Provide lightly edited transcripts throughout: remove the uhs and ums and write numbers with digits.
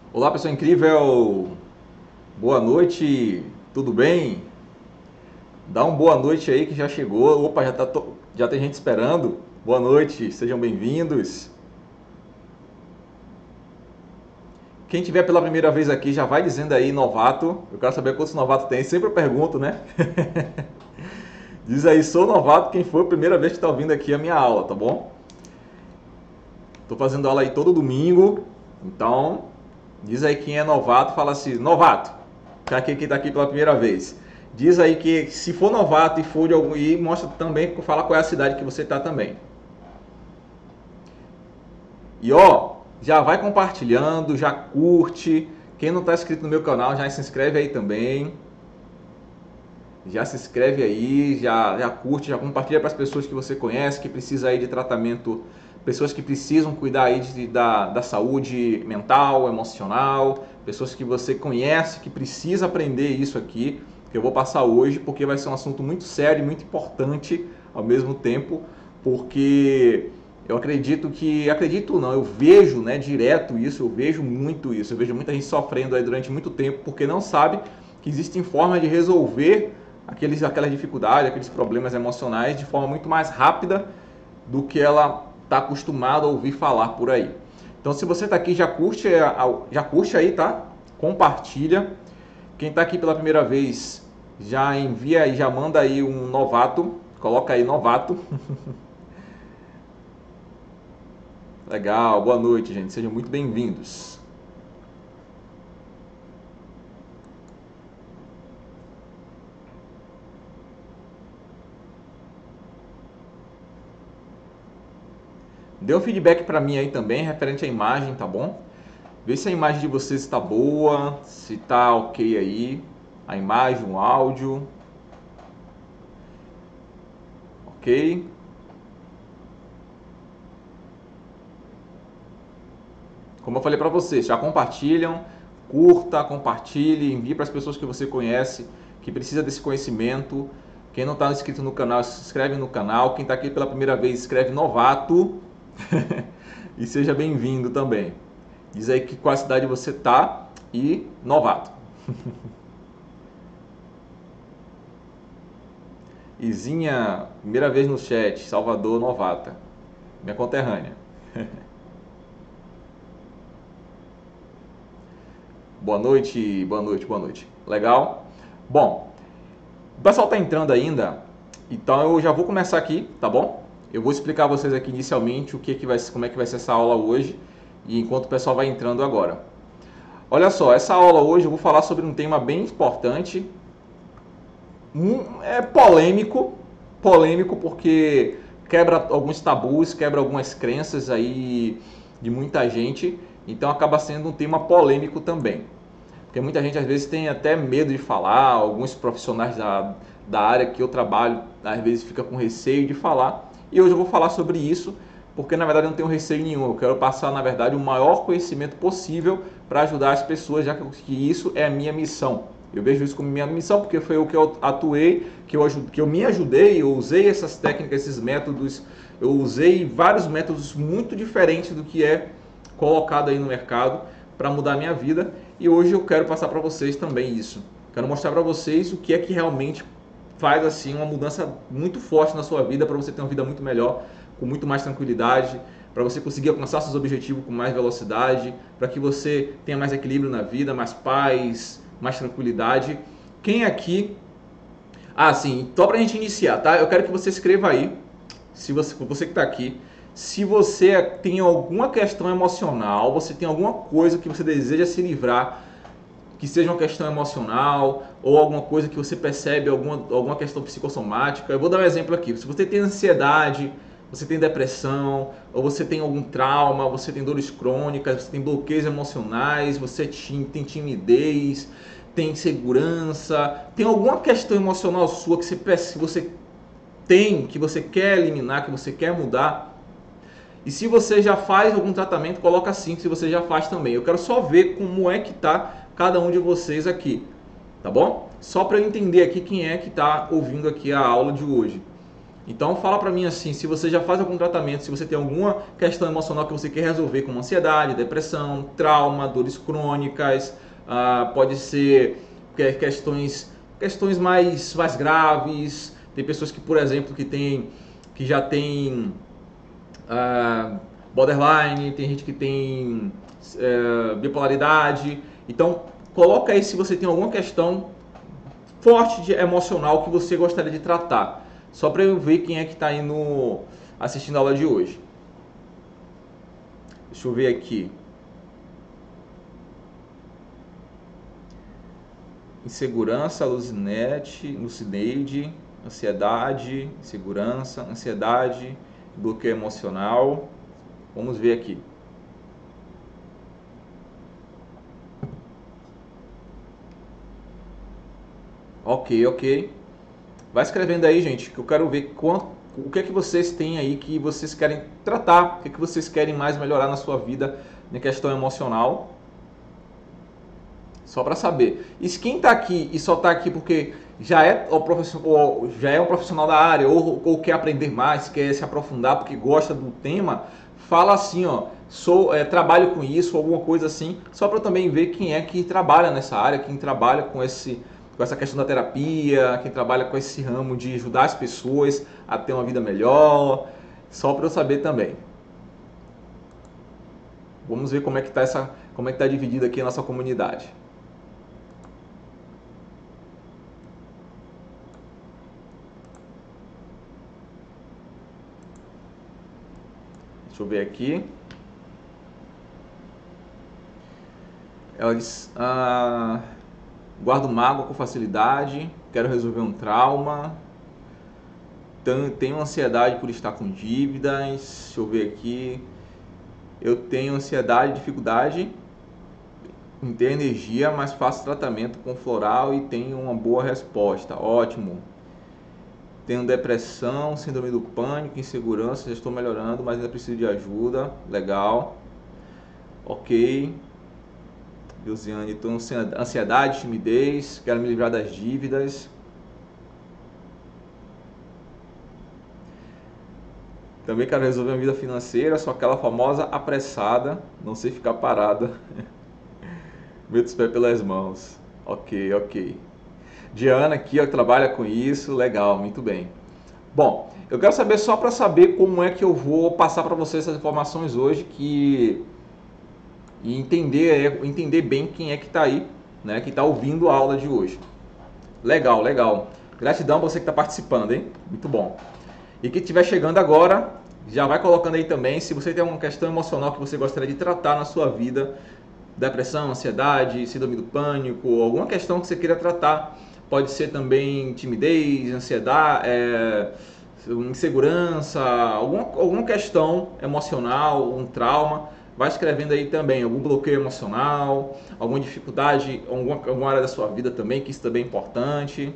Olá, pessoal incrível! Boa noite, tudo bem? Dá uma boa noite aí que já chegou. Opa, já tem gente esperando. Boa noite, sejam bem-vindos. Quem tiver pela primeira vez aqui já vai dizendo aí, novato. Eu quero saber quantos novatos tem. Sempre eu pergunto, né? Diz aí, sou novato, quem foi a primeira vez que está ouvindo aqui a minha aula, tá bom? Tô fazendo aula aí todo domingo, então diz aí quem é novato, fala assim, novato, quem tá aqui pela primeira vez. Diz aí que se for novato e for de algum e mostra também, fala qual é a cidade que você tá também. E ó, já vai compartilhando, já curte. Quem não tá inscrito no meu canal, já se inscreve aí também. Já se inscreve aí, já curte, já compartilha para as pessoas que você conhece, que precisa aí de tratamento, pessoas que precisam cuidar aí da saúde mental, emocional, pessoas que você conhece, que precisa aprender isso aqui, que eu vou passar hoje, porque vai ser um assunto muito sério e muito importante ao mesmo tempo, porque eu acredito não, eu vejo, né, direto isso, eu vejo muito isso, eu vejo muita gente sofrendo aí durante muito tempo, porque não sabe que existem formas de resolver aquelas dificuldades, aqueles problemas emocionais de forma muito mais rápida do que ela está acostumada a ouvir falar por aí. Então, se você está aqui, já curte aí, tá? Compartilha. Quem está aqui pela primeira vez, já envia e já manda aí um novato. Coloca aí novato. Legal, boa noite, gente. Sejam muito bem-vindos. Dê um feedback para mim aí também, referente à imagem, tá bom? Vê se a imagem de vocês está boa, se está ok aí, a imagem, o áudio, ok? Como eu falei para vocês, já compartilham, curta, compartilhe, envie para as pessoas que você conhece, que precisa desse conhecimento. Quem não está inscrito no canal, se inscreve no canal. Quem está aqui pela primeira vez, escreve novato e seja bem-vindo também. Diz aí que qual cidade você tá e novato. Izinha, primeira vez no chat, Salvador, novata. Minha conterrânea. Boa noite, boa noite, boa noite. Legal? Bom, o pessoal está entrando ainda, então eu já vou começar aqui, tá bom? Eu vou explicar a vocês aqui inicialmente como é que vai ser essa aula hoje, e enquanto o pessoal vai entrando agora. Olha só, essa aula hoje eu vou falar sobre um tema bem importante, polêmico porque quebra alguns tabus, quebra algumas crenças aí de muita gente, então acaba sendo um tema polêmico também. Porque muita gente às vezes tem até medo de falar, alguns profissionais da área que eu trabalho às vezes fica com receio de falar. E hoje eu vou falar sobre isso, porque na verdade eu não tenho receio nenhum, eu quero passar na verdade o maior conhecimento possível para ajudar as pessoas, já que isso é a minha missão. Eu vejo isso como minha missão, porque foi o que eu atuei, que eu me ajudei, eu usei essas técnicas, esses métodos, eu usei vários métodos muito diferentes do que é colocado aí no mercado para mudar a minha vida, e hoje eu quero passar para vocês também isso. Quero mostrar para vocês o que é que realmente faz assim uma mudança muito forte na sua vida, para você ter uma vida muito melhor, com muito mais tranquilidade, para você conseguir alcançar seus objetivos com mais velocidade, para que você tenha mais equilíbrio na vida, mais paz, mais tranquilidade. Quem aqui... Ah, sim, só para a gente iniciar, tá? Eu quero que você escreva aí, se você que está aqui, se você tem alguma questão emocional, você tem alguma coisa que você deseja se livrar, que seja uma questão emocional ou alguma coisa que você percebe, alguma questão psicossomática. Eu vou dar um exemplo aqui. Se você tem ansiedade, você tem depressão, ou você tem algum trauma, você tem dores crônicas, você tem bloqueios emocionais, você tem timidez, tem insegurança, tem alguma questão emocional sua que você tem, que você quer eliminar, que você quer mudar. E se você já faz algum tratamento, coloca assim, se você já faz também. Eu quero só ver como é que tá cada um de vocês aqui, tá bom? Só para eu entender aqui quem é que está ouvindo aqui a aula de hoje. Então fala pra mim assim, se você já faz algum tratamento, se você tem alguma questão emocional que você quer resolver, como ansiedade, depressão, trauma, dores crônicas, pode ser questões mais graves. Tem pessoas que, por exemplo, que já tem borderline, tem gente que tem bipolaridade. Então coloca aí se você tem alguma questão forte emocional que você gostaria de tratar. Só para eu ver quem é que está aí assistindo a aula de hoje. Deixa eu ver aqui. Insegurança, lucineide, ansiedade, insegurança, ansiedade, bloqueio emocional. Vamos ver aqui. Ok. Vai escrevendo aí, gente, que eu quero ver o que é que vocês têm aí que vocês querem tratar, o que é que vocês querem mais melhorar na sua vida na questão emocional. Só para saber. E se quem está aqui e só está aqui porque já é um profissional da área ou quer aprender mais, quer se aprofundar porque gosta do tema, fala assim, ó, trabalho com isso, alguma coisa assim, só para também ver quem é que trabalha nessa área, quem trabalha com essa questão da terapia, quem trabalha com esse ramo de ajudar as pessoas a ter uma vida melhor, só para eu saber também. Vamos ver como é que tá dividida aqui a nossa comunidade. Deixa eu ver aqui. Ela diz, guardo mágoa com facilidade, quero resolver um trauma, tenho ansiedade por estar com dívidas, deixa eu ver aqui, eu tenho ansiedade, dificuldade em ter energia, mas faço tratamento com floral e tenho uma boa resposta, ótimo. Tenho depressão, síndrome do pânico, insegurança, já estou melhorando, mas ainda preciso de ajuda, legal, ok. Josiane, estou com ansiedade, timidez, quero me livrar das dívidas. Também quero resolver a vida financeira, sou aquela famosa apressada, não sei ficar parada. Meto os pés pelas mãos. Ok. Diana aqui, ó, trabalha com isso, legal, muito bem. Bom, eu quero saber só para saber como é que eu vou passar para vocês essas informações hoje e entender bem quem é que está aí, né, que está ouvindo a aula de hoje. Legal. Gratidão por você que está participando, hein? Muito bom. E quem estiver chegando agora, já vai colocando aí também, se você tem alguma questão emocional que você gostaria de tratar na sua vida, depressão, ansiedade, síndrome do pânico, alguma questão que você queira tratar, pode ser também timidez, ansiedade, insegurança, alguma questão emocional, um trauma, vai escrevendo aí também, algum bloqueio emocional, alguma dificuldade, alguma área da sua vida também, que isso também é importante.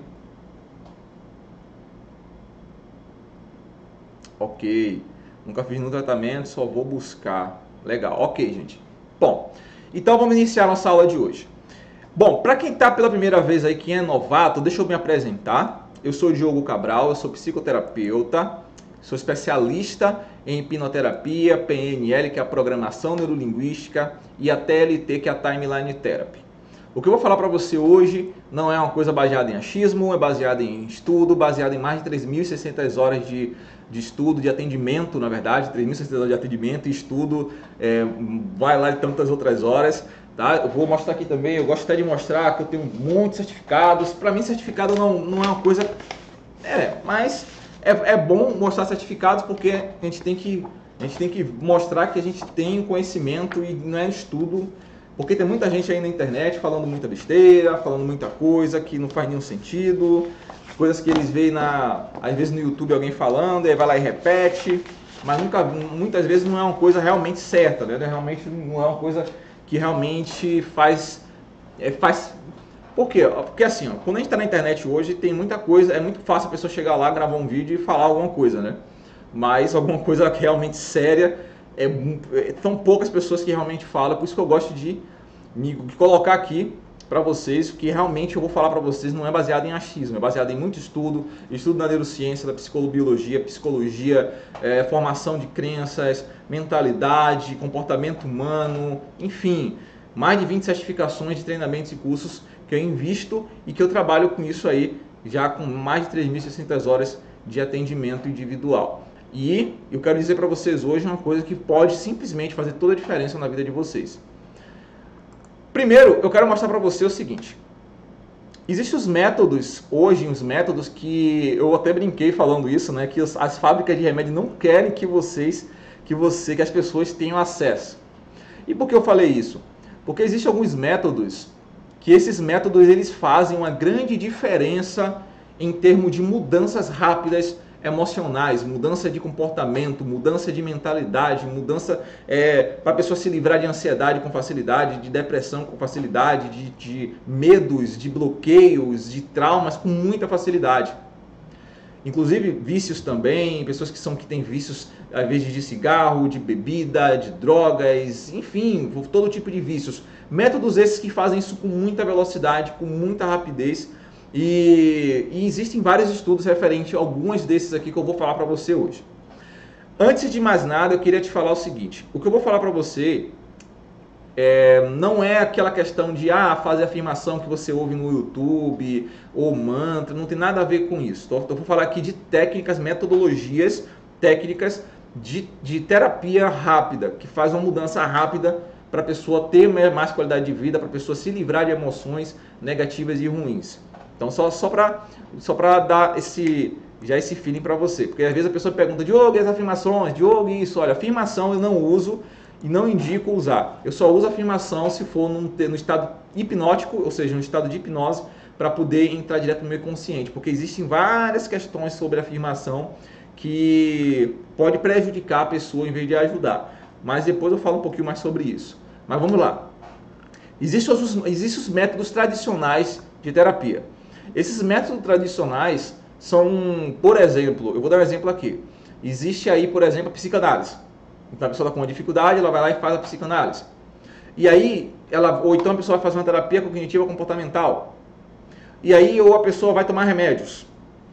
Ok, nunca fiz nenhum tratamento, só vou buscar. Legal, ok, gente. Bom, então vamos iniciar nossa aula de hoje. Bom, para quem está pela primeira vez aí, quem é novato, deixa eu me apresentar. Eu sou o Diogo Cabral, eu sou psicoterapeuta, sou especialista em hipnoterapia, PNL, que é a Programação Neurolinguística, e a TLT, que é a Timeline Therapy. O que eu vou falar para você hoje não é uma coisa baseada em achismo, é baseada em estudo, baseada em mais de 3.600 horas de estudo, de atendimento, na verdade, 3.600 horas de atendimento e estudo, vai lá de tantas outras horas. Tá? Eu vou mostrar aqui também, eu gosto até de mostrar que eu tenho muitos certificados. Para mim, certificado não é uma coisa... mas é bom mostrar certificados porque a gente tem que mostrar que a gente tem conhecimento e não é estudo. Porque tem muita gente aí na internet falando muita besteira, falando muita coisa que não faz nenhum sentido. Coisas que eles veem às vezes no YouTube alguém falando, aí vai lá e repete. Mas muitas vezes não é uma coisa realmente certa, né? Realmente não é uma coisa que realmente faz... Por quê? Porque assim, ó, quando a gente está na internet hoje, tem muita coisa, é muito fácil a pessoa chegar lá, gravar um vídeo e falar alguma coisa, né? Mas alguma coisa realmente séria, são poucas pessoas que realmente falam, por isso que eu gosto de colocar aqui para vocês, que realmente eu vou falar para vocês não é baseado em achismo, é baseado em muito estudo, estudo da neurociência, da psicologia, formação de crenças, mentalidade, comportamento humano, enfim, mais de 20 certificações de treinamentos e cursos que eu invisto e que eu trabalho com isso aí, já com mais de 3.600 horas de atendimento individual. E eu quero dizer para vocês hoje uma coisa que pode simplesmente fazer toda a diferença na vida de vocês. Primeiro, eu quero mostrar para você o seguinte. Existem os métodos, hoje, os métodos que eu até brinquei falando isso, né? Que as fábricas de remédio não querem que as pessoas tenham acesso. E por que eu falei isso? Porque existem alguns métodos que esses métodos eles fazem uma grande diferença em termos de mudanças rápidas emocionais, mudança de comportamento, mudança de mentalidade, mudança para a pessoa se livrar de ansiedade com facilidade, de depressão com facilidade, de medos, de bloqueios, de traumas com muita facilidade. Inclusive vícios também, pessoas que têm vícios às vezes de cigarro, de bebida, de drogas, enfim, todo tipo de vícios. Métodos esses que fazem isso com muita velocidade, com muita rapidez. E existem vários estudos referentes a alguns desses aqui que eu vou falar para você hoje. Antes de mais nada, eu queria te falar o seguinte. O que eu vou falar para você não é aquela questão de fazer afirmação que você ouve no YouTube ou mantra, não tem nada a ver com isso. Então, eu vou falar aqui de técnicas, metodologias, técnicas de terapia rápida, que faz uma mudança rápida para a pessoa ter mais qualidade de vida, para a pessoa se livrar de emoções negativas e ruins. Então, só para dar esse feeling para você. Porque às vezes a pessoa pergunta, Diogo, e as afirmações? Diogo, isso. Olha, afirmação eu não uso e não indico usar. Eu só uso afirmação se for no estado hipnótico, ou seja, no estado de hipnose, para poder entrar direto no meu consciente. Porque existem várias questões sobre afirmação que pode prejudicar a pessoa em vez de ajudar. Mas depois eu falo um pouquinho mais sobre isso. Mas vamos lá. Existem os métodos tradicionais de terapia. Esses métodos tradicionais são, por exemplo, eu vou dar um exemplo aqui. Existe aí, por exemplo, a psicanálise. Então a pessoa está com uma dificuldade, ela vai lá e faz a psicanálise. E aí, ou então a pessoa vai fazer uma terapia cognitiva comportamental. E aí, ou a pessoa vai tomar remédios.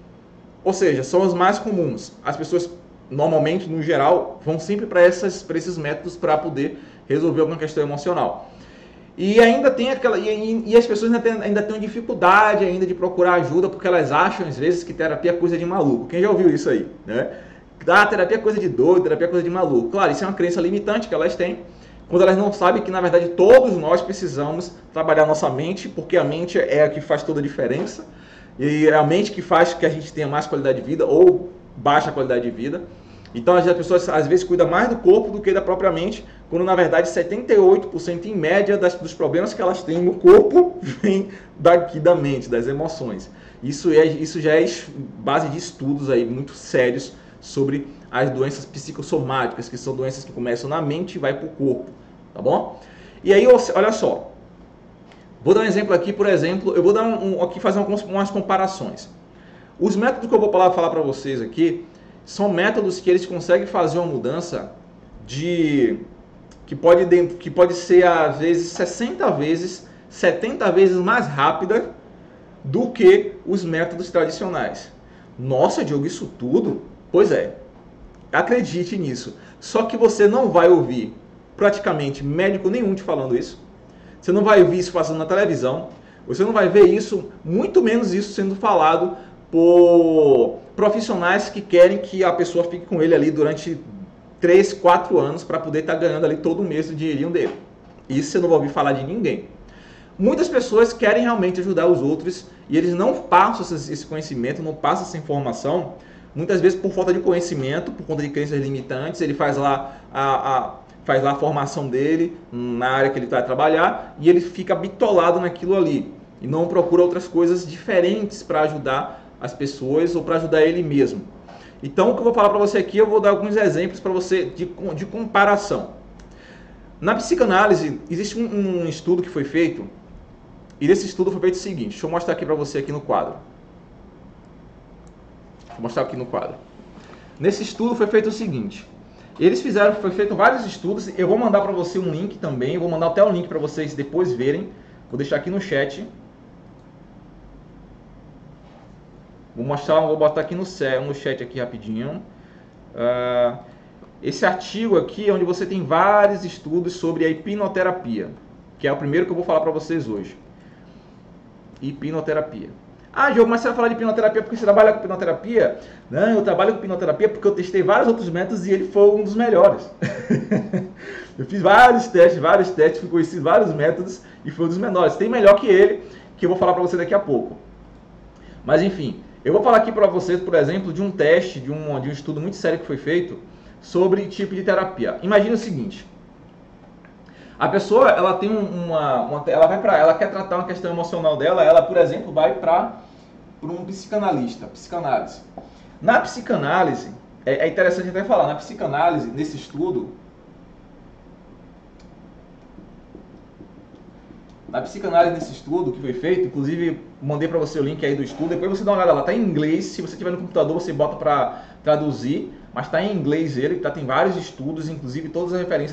Ou seja, são os mais comuns. As pessoas, normalmente, no geral, vão sempre para esses métodos para poder resolver alguma questão emocional. E ainda tem e as pessoas ainda têm dificuldade ainda de procurar ajuda, porque elas acham, às vezes, que terapia é coisa de maluco. Quem já ouviu isso aí, né? Terapia é coisa de doido, terapia é coisa de maluco. Claro, isso é uma crença limitante que elas têm, quando elas não sabem que, na verdade, todos nós precisamos trabalhar nossa mente, porque a mente é a que faz toda a diferença, e é a mente que faz que a gente tenha mais qualidade de vida ou baixa qualidade de vida. Então as pessoas às vezes cuidam mais do corpo do que da própria mente, quando na verdade 78% em média dos problemas que elas têm no corpo vem daqui da mente, das emoções. Isso já é base de estudos aí muito sérios sobre as doenças psicossomáticas, que são doenças que começam na mente e vai para o corpo, tá bom? E aí, olha só, vou dar um exemplo aqui, por exemplo, eu vou dar aqui fazer umas comparações. Os métodos que eu vou falar para vocês aqui são métodos que eles conseguem fazer uma mudança que pode ser às vezes 60 vezes, 70 vezes mais rápida do que os métodos tradicionais. Nossa, Diogo, isso tudo? Pois é, acredite nisso. Só que você não vai ouvir praticamente médico nenhum te falando isso. Você não vai ouvir isso passando na televisão. Você não vai ver isso, muito menos isso sendo falado por profissionais que querem que a pessoa fique com ele ali durante 3, 4 anos para poder estar ganhando ali todo mês o dinheirinho dele. Isso você não vai ouvir falar de ninguém. Muitas pessoas querem realmente ajudar os outros e eles não passam esse conhecimento, não passam essa informação, muitas vezes por falta de conhecimento, por conta de crenças limitantes. Ele faz lá a formação dele na área que ele vai trabalhar e ele fica bitolado naquilo ali e não procura outras coisas diferentes para ajudar as pessoas ou para ajudar ele mesmo. Então, o que eu vou falar para você aqui, eu vou dar alguns exemplos para você de comparação. Na psicanálise, existe um estudo que foi feito, e nesse estudo foi feito o seguinte, deixa eu mostrar aqui para você aqui no quadro. Vou mostrar aqui no quadro. Nesse estudo foi feito o seguinte, foi feito vários estudos, eu vou mandar para você um link também, eu vou mandar até um link para vocês depois verem, Vou deixar aqui no chat. Vou botar aqui no chat aqui rapidinho. Esse artigo aqui é onde você tem vários estudos sobre a hipnoterapia, que é o primeiro que eu vou falar para vocês hoje. Hipnoterapia. Ah, Diogo, mas você vai falar de hipnoterapia porque você trabalha com hipnoterapia? Não, eu trabalho com hipnoterapia porque eu testei vários outros métodos e ele foi um dos melhores. Eu fiz vários testes, fui conhecido vários métodos e foi um dos menores. Tem melhor que ele, que eu vou falar para você daqui a pouco. Mas enfim, eu vou falar aqui para vocês, por exemplo, de um teste, de um estudo muito sério que foi feito sobre tipo de terapia. Imagina o seguinte: a pessoa, ela tem ela quer tratar uma questão emocional dela, ela, por exemplo, vai para um psicanalista, psicanálise. Na psicanálise, é interessante até falar, na psicanálise, nesse estudo, que foi feito, inclusive mandei para você o link aí do estudo, depois você dá uma olhada lá, tá em inglês, se você tiver no computador você bota para traduzir, mas tá em inglês ele, tem vários estudos, inclusive todas as referências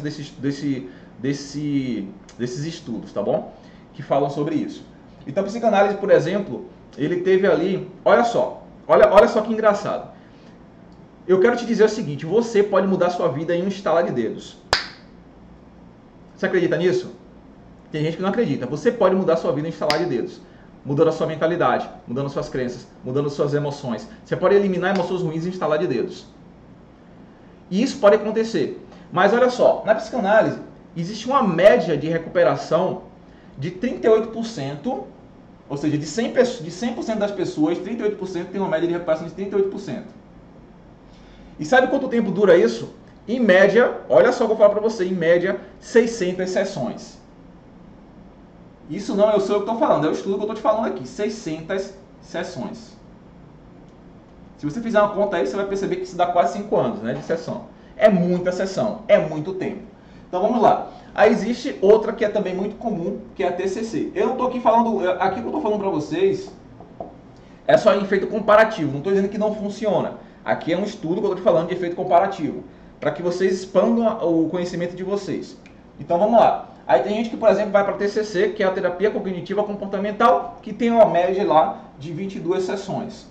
desses estudos, tá bom? Que falam sobre isso. Então, a psicanálise, por exemplo, ele teve ali, olha só que engraçado. Eu quero te dizer o seguinte: você pode mudar sua vida em um estalar de dedos. Você acredita nisso? Tem gente que não acredita. Você pode mudar sua vida em um estalar de dedos, mudando a sua mentalidade, mudando suas crenças, mudando suas emoções. Você pode eliminar emoções ruins em um estalar de dedos. E isso pode acontecer. Mas olha só, na psicanálise existe uma média de recuperação de 38%, ou seja, de 100% das pessoas, 38% tem uma média de recuperação de 38%. E sabe quanto tempo dura isso? Em média, olha só o que eu vou falar para você, em média, 600 sessões. Isso não eu sou eu que estou falando, é o estudo que eu estou te falando aqui, 600 sessões. Se você fizer uma conta aí, você vai perceber que isso dá quase 5 anos, né, de sessão. É muita sessão, é muito tempo. Então vamos lá. Aí existe outra que é também muito comum, que é a TCC. Eu não estou aqui falando, aqui que eu estou falando para vocês é só em efeito comparativo, não estou dizendo que não funciona. Aqui é um estudo que eu estou te falando de efeito comparativo, para que vocês expandam o conhecimento de vocês. Então vamos lá. Aí tem gente que, por exemplo, vai para a TCC, que é a terapia cognitiva comportamental, que tem uma média lá de 22 sessões.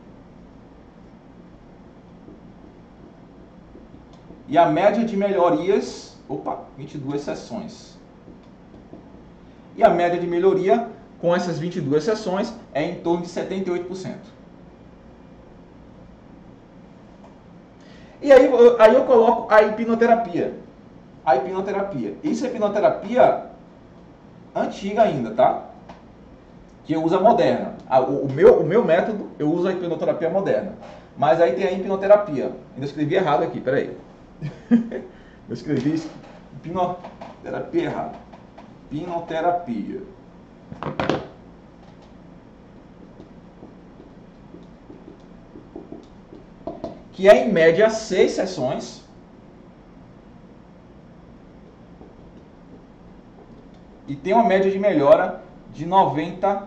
E a média de melhorias, 22 sessões. E a média de melhoria com essas 22 sessões é em torno de 78%. E aí eu coloco a hipnoterapia. A hipnoterapia. Isso é hipnoterapia antiga ainda, tá? Que eu uso a moderna. O meu método, eu uso a hipnoterapia moderna. Mas aí tem a hipnoterapia. Ainda escrevi errado aqui, peraí. Eu escrevi hipnoterapia errado. Hipnoterapia. Que é em média 6 sessões. E tem uma média de melhora de 96%.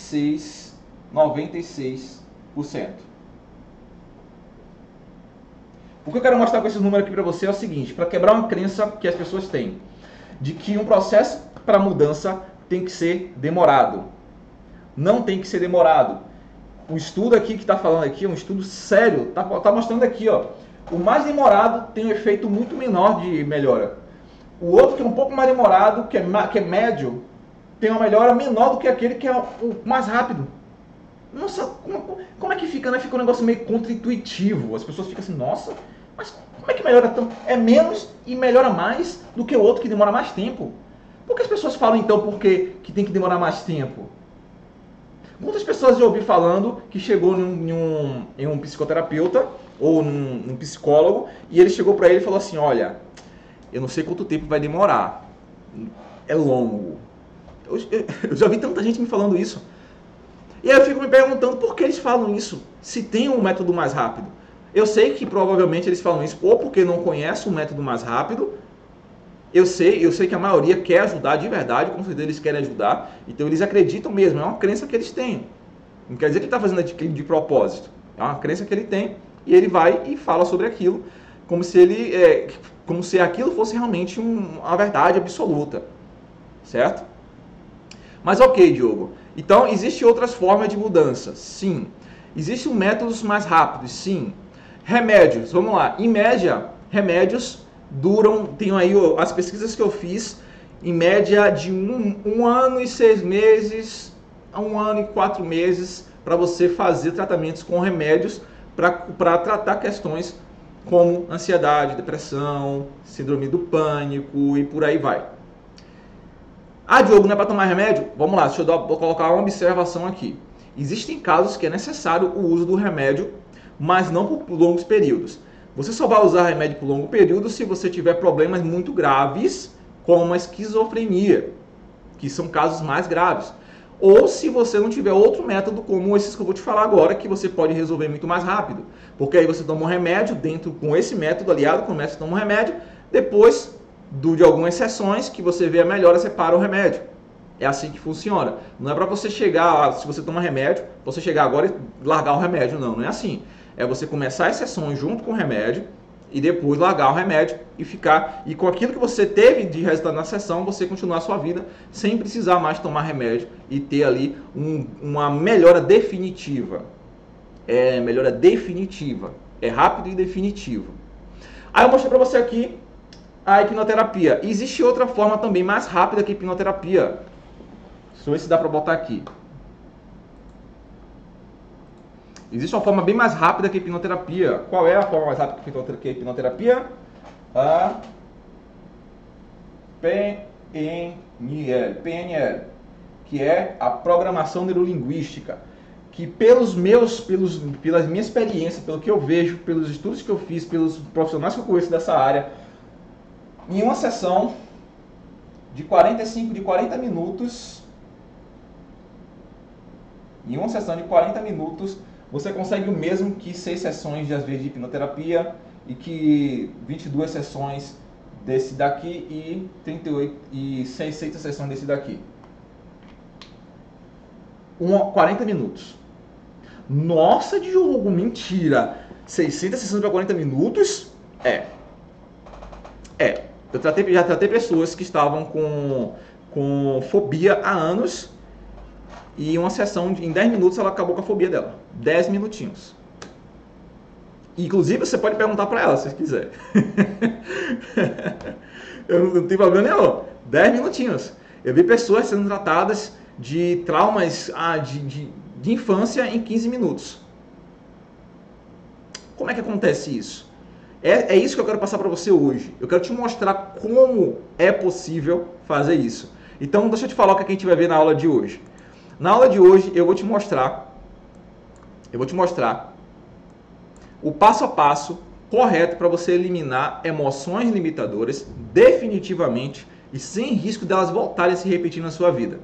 O que eu quero mostrar com esses números aqui para você é o seguinte: para quebrar uma crença que as pessoas têm, de que um processo para mudança tem que ser demorado. Não tem que ser demorado. O estudo aqui que está falando aqui é um estudo sério, tá mostrando aqui, ó. O mais demorado tem um efeito muito menor de melhora. O outro que é um pouco mais demorado, que é médio, tem uma melhora menor do que aquele que é o mais rápido. Nossa, como é que fica, né? Fica um negócio meio contra-intuitivo. As pessoas ficam assim, nossa, mas como é que melhora tanto? É menos e melhora mais do que o outro que demora mais tempo. Por que as pessoas falam então que tem que demorar mais tempo? Muitas pessoas já ouvi falando que chegou em um psicoterapeuta ou num psicólogo e ele chegou para ele e falou assim, olha, eu não sei quanto tempo vai demorar, é longo. Eu já vi tanta gente me falando isso. E aí eu fico me perguntando por que eles falam isso, se tem um método mais rápido. Eu sei que provavelmente eles falam isso ou porque não conhecem um método mais rápido. Eu sei que a maioria quer ajudar de verdade, com certeza eles querem ajudar, então eles acreditam mesmo, é uma crença que eles têm. Não quer dizer que ele está fazendo aquilo de propósito, é uma crença que ele tem e ele vai e fala sobre aquilo como se aquilo fosse realmente uma verdade absoluta, certo? Mas ok, Diogo. Então, existem outras formas de mudança? Sim. Existem métodos mais rápidos? Sim. Remédios, vamos lá. Em média, remédios duram, tem aí as pesquisas que eu fiz, em média de um ano e 6 meses a 1 ano e 4 meses para você fazer tratamentos com remédios para tratar questões como ansiedade, depressão, síndrome do pânico e por aí vai. Ah, Diogo, não é para tomar remédio? Vamos lá, vou colocar uma observação aqui. Existem casos que é necessário o uso do remédio, mas não por longos períodos. Você só vai usar remédio por longo período se você tiver problemas muito graves, como a esquizofrenia, que são casos mais graves. Ou se você não tiver outro método como esses que eu vou te falar agora, que você pode resolver muito mais rápido. Porque aí você toma um remédio, com esse método aliado com o método, toma um remédio, depois de algumas sessões que você vê a melhora, você para o remédio. É assim que funciona. Não é para você chegar, se você toma remédio, você chegar agora e largar o remédio. Não, não é assim. É você começar as sessões junto com o remédio e depois largar o remédio e ficar. E com aquilo que você teve de resultado na sessão, você continuar a sua vida sem precisar mais tomar remédio e ter ali uma melhora definitiva. É melhora definitiva. É rápido e definitivo. Aí eu mostrei para você aqui a hipnoterapia. Existe outra forma também mais rápida que a hipnoterapia. Deixa eu ver se dá para botar aqui. Existe uma forma bem mais rápida que a hipnoterapia. Qual é a forma mais rápida que a hipnoterapia? A PNL, que é a programação neurolinguística. Que pela minha experiência, pelo que eu vejo, pelos estudos que eu fiz, pelos profissionais que eu conheço dessa área, em uma sessão de 40 minutos, você consegue o mesmo que 6 sessões às vezes de hipnoterapia e que 22 sessões desse daqui e 38 e 600 sessões desse daqui. 40 minutos. Nossa, Diogo, mentira! 600 sessões para 40 minutos? Eu já tratei pessoas que estavam com fobia há anos e uma sessão em 10 minutos ela acabou com a fobia dela. 10 minutinhos. Inclusive você pode perguntar para ela se quiser. Eu não tenho problema nenhum. 10 minutinhos. Eu vi pessoas sendo tratadas de traumas de infância em 15 minutos. Como é que acontece isso? É isso que eu quero passar para você hoje. Eu quero te mostrar como é possível fazer isso. Então, deixa eu te falar o que a gente vai ver na aula de hoje. Na aula de hoje, eu vou te mostrar o passo a passo correto para você eliminar emoções limitadoras definitivamente e sem risco delas voltarem a se repetir na sua vida.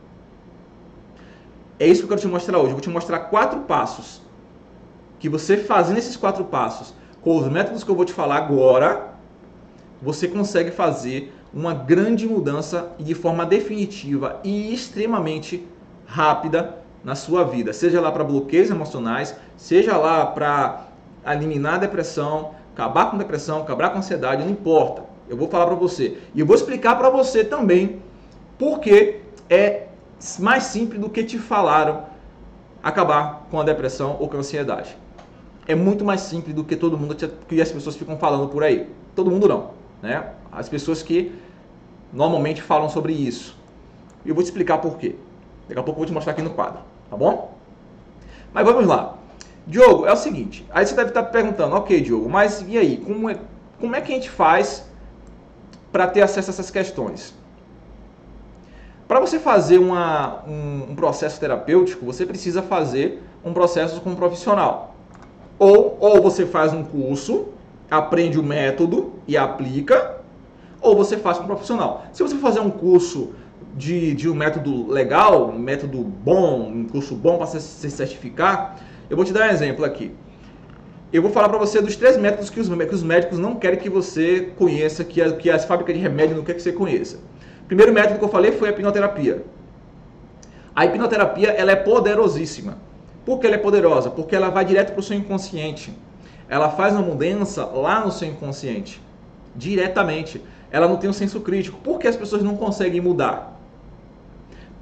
É isso que eu quero te mostrar hoje. Eu vou te mostrar 4 passos que você fazendo esses 4 passos com os métodos que eu vou te falar agora, você consegue fazer uma grande mudança e de forma definitiva e extremamente rápida na sua vida. Seja lá para bloqueios emocionais, seja lá para eliminar a depressão, acabar com depressão, acabar com ansiedade, não importa. Eu vou falar para você. E eu vou explicar para você também porque é mais simples do que te falaram acabar com a depressão ou com a ansiedade. É muito mais simples do que todo mundo, que as pessoas ficam falando por aí. Todo mundo não, né? As pessoas que normalmente falam sobre isso. E eu vou te explicar por quê. Daqui a pouco eu vou te mostrar aqui no quadro, tá bom? Mas vamos lá. Diogo, é o seguinte, aí você deve estar perguntando, ok, Diogo, mas e aí? Como é que a gente faz para ter acesso a essas questões? Para você fazer um processo terapêutico, você precisa fazer um processo com um profissional. Ou você faz um curso, aprende o método e aplica, ou você faz com um profissional. Se você fazer um curso de um método legal, um método bom, um curso bom para se certificar, eu vou te dar um exemplo aqui. Eu vou falar para você dos 3 métodos que os médicos não querem que você conheça, que as fábricas de remédio não querem que você conheça. O primeiro método que eu falei foi a hipnoterapia. A hipnoterapia ela é poderosíssima. Por que ela é poderosa? Porque ela vai direto para o seu inconsciente. Ela faz uma mudança lá no seu inconsciente. Diretamente. Ela não tem um senso crítico. Por que as pessoas não conseguem mudar?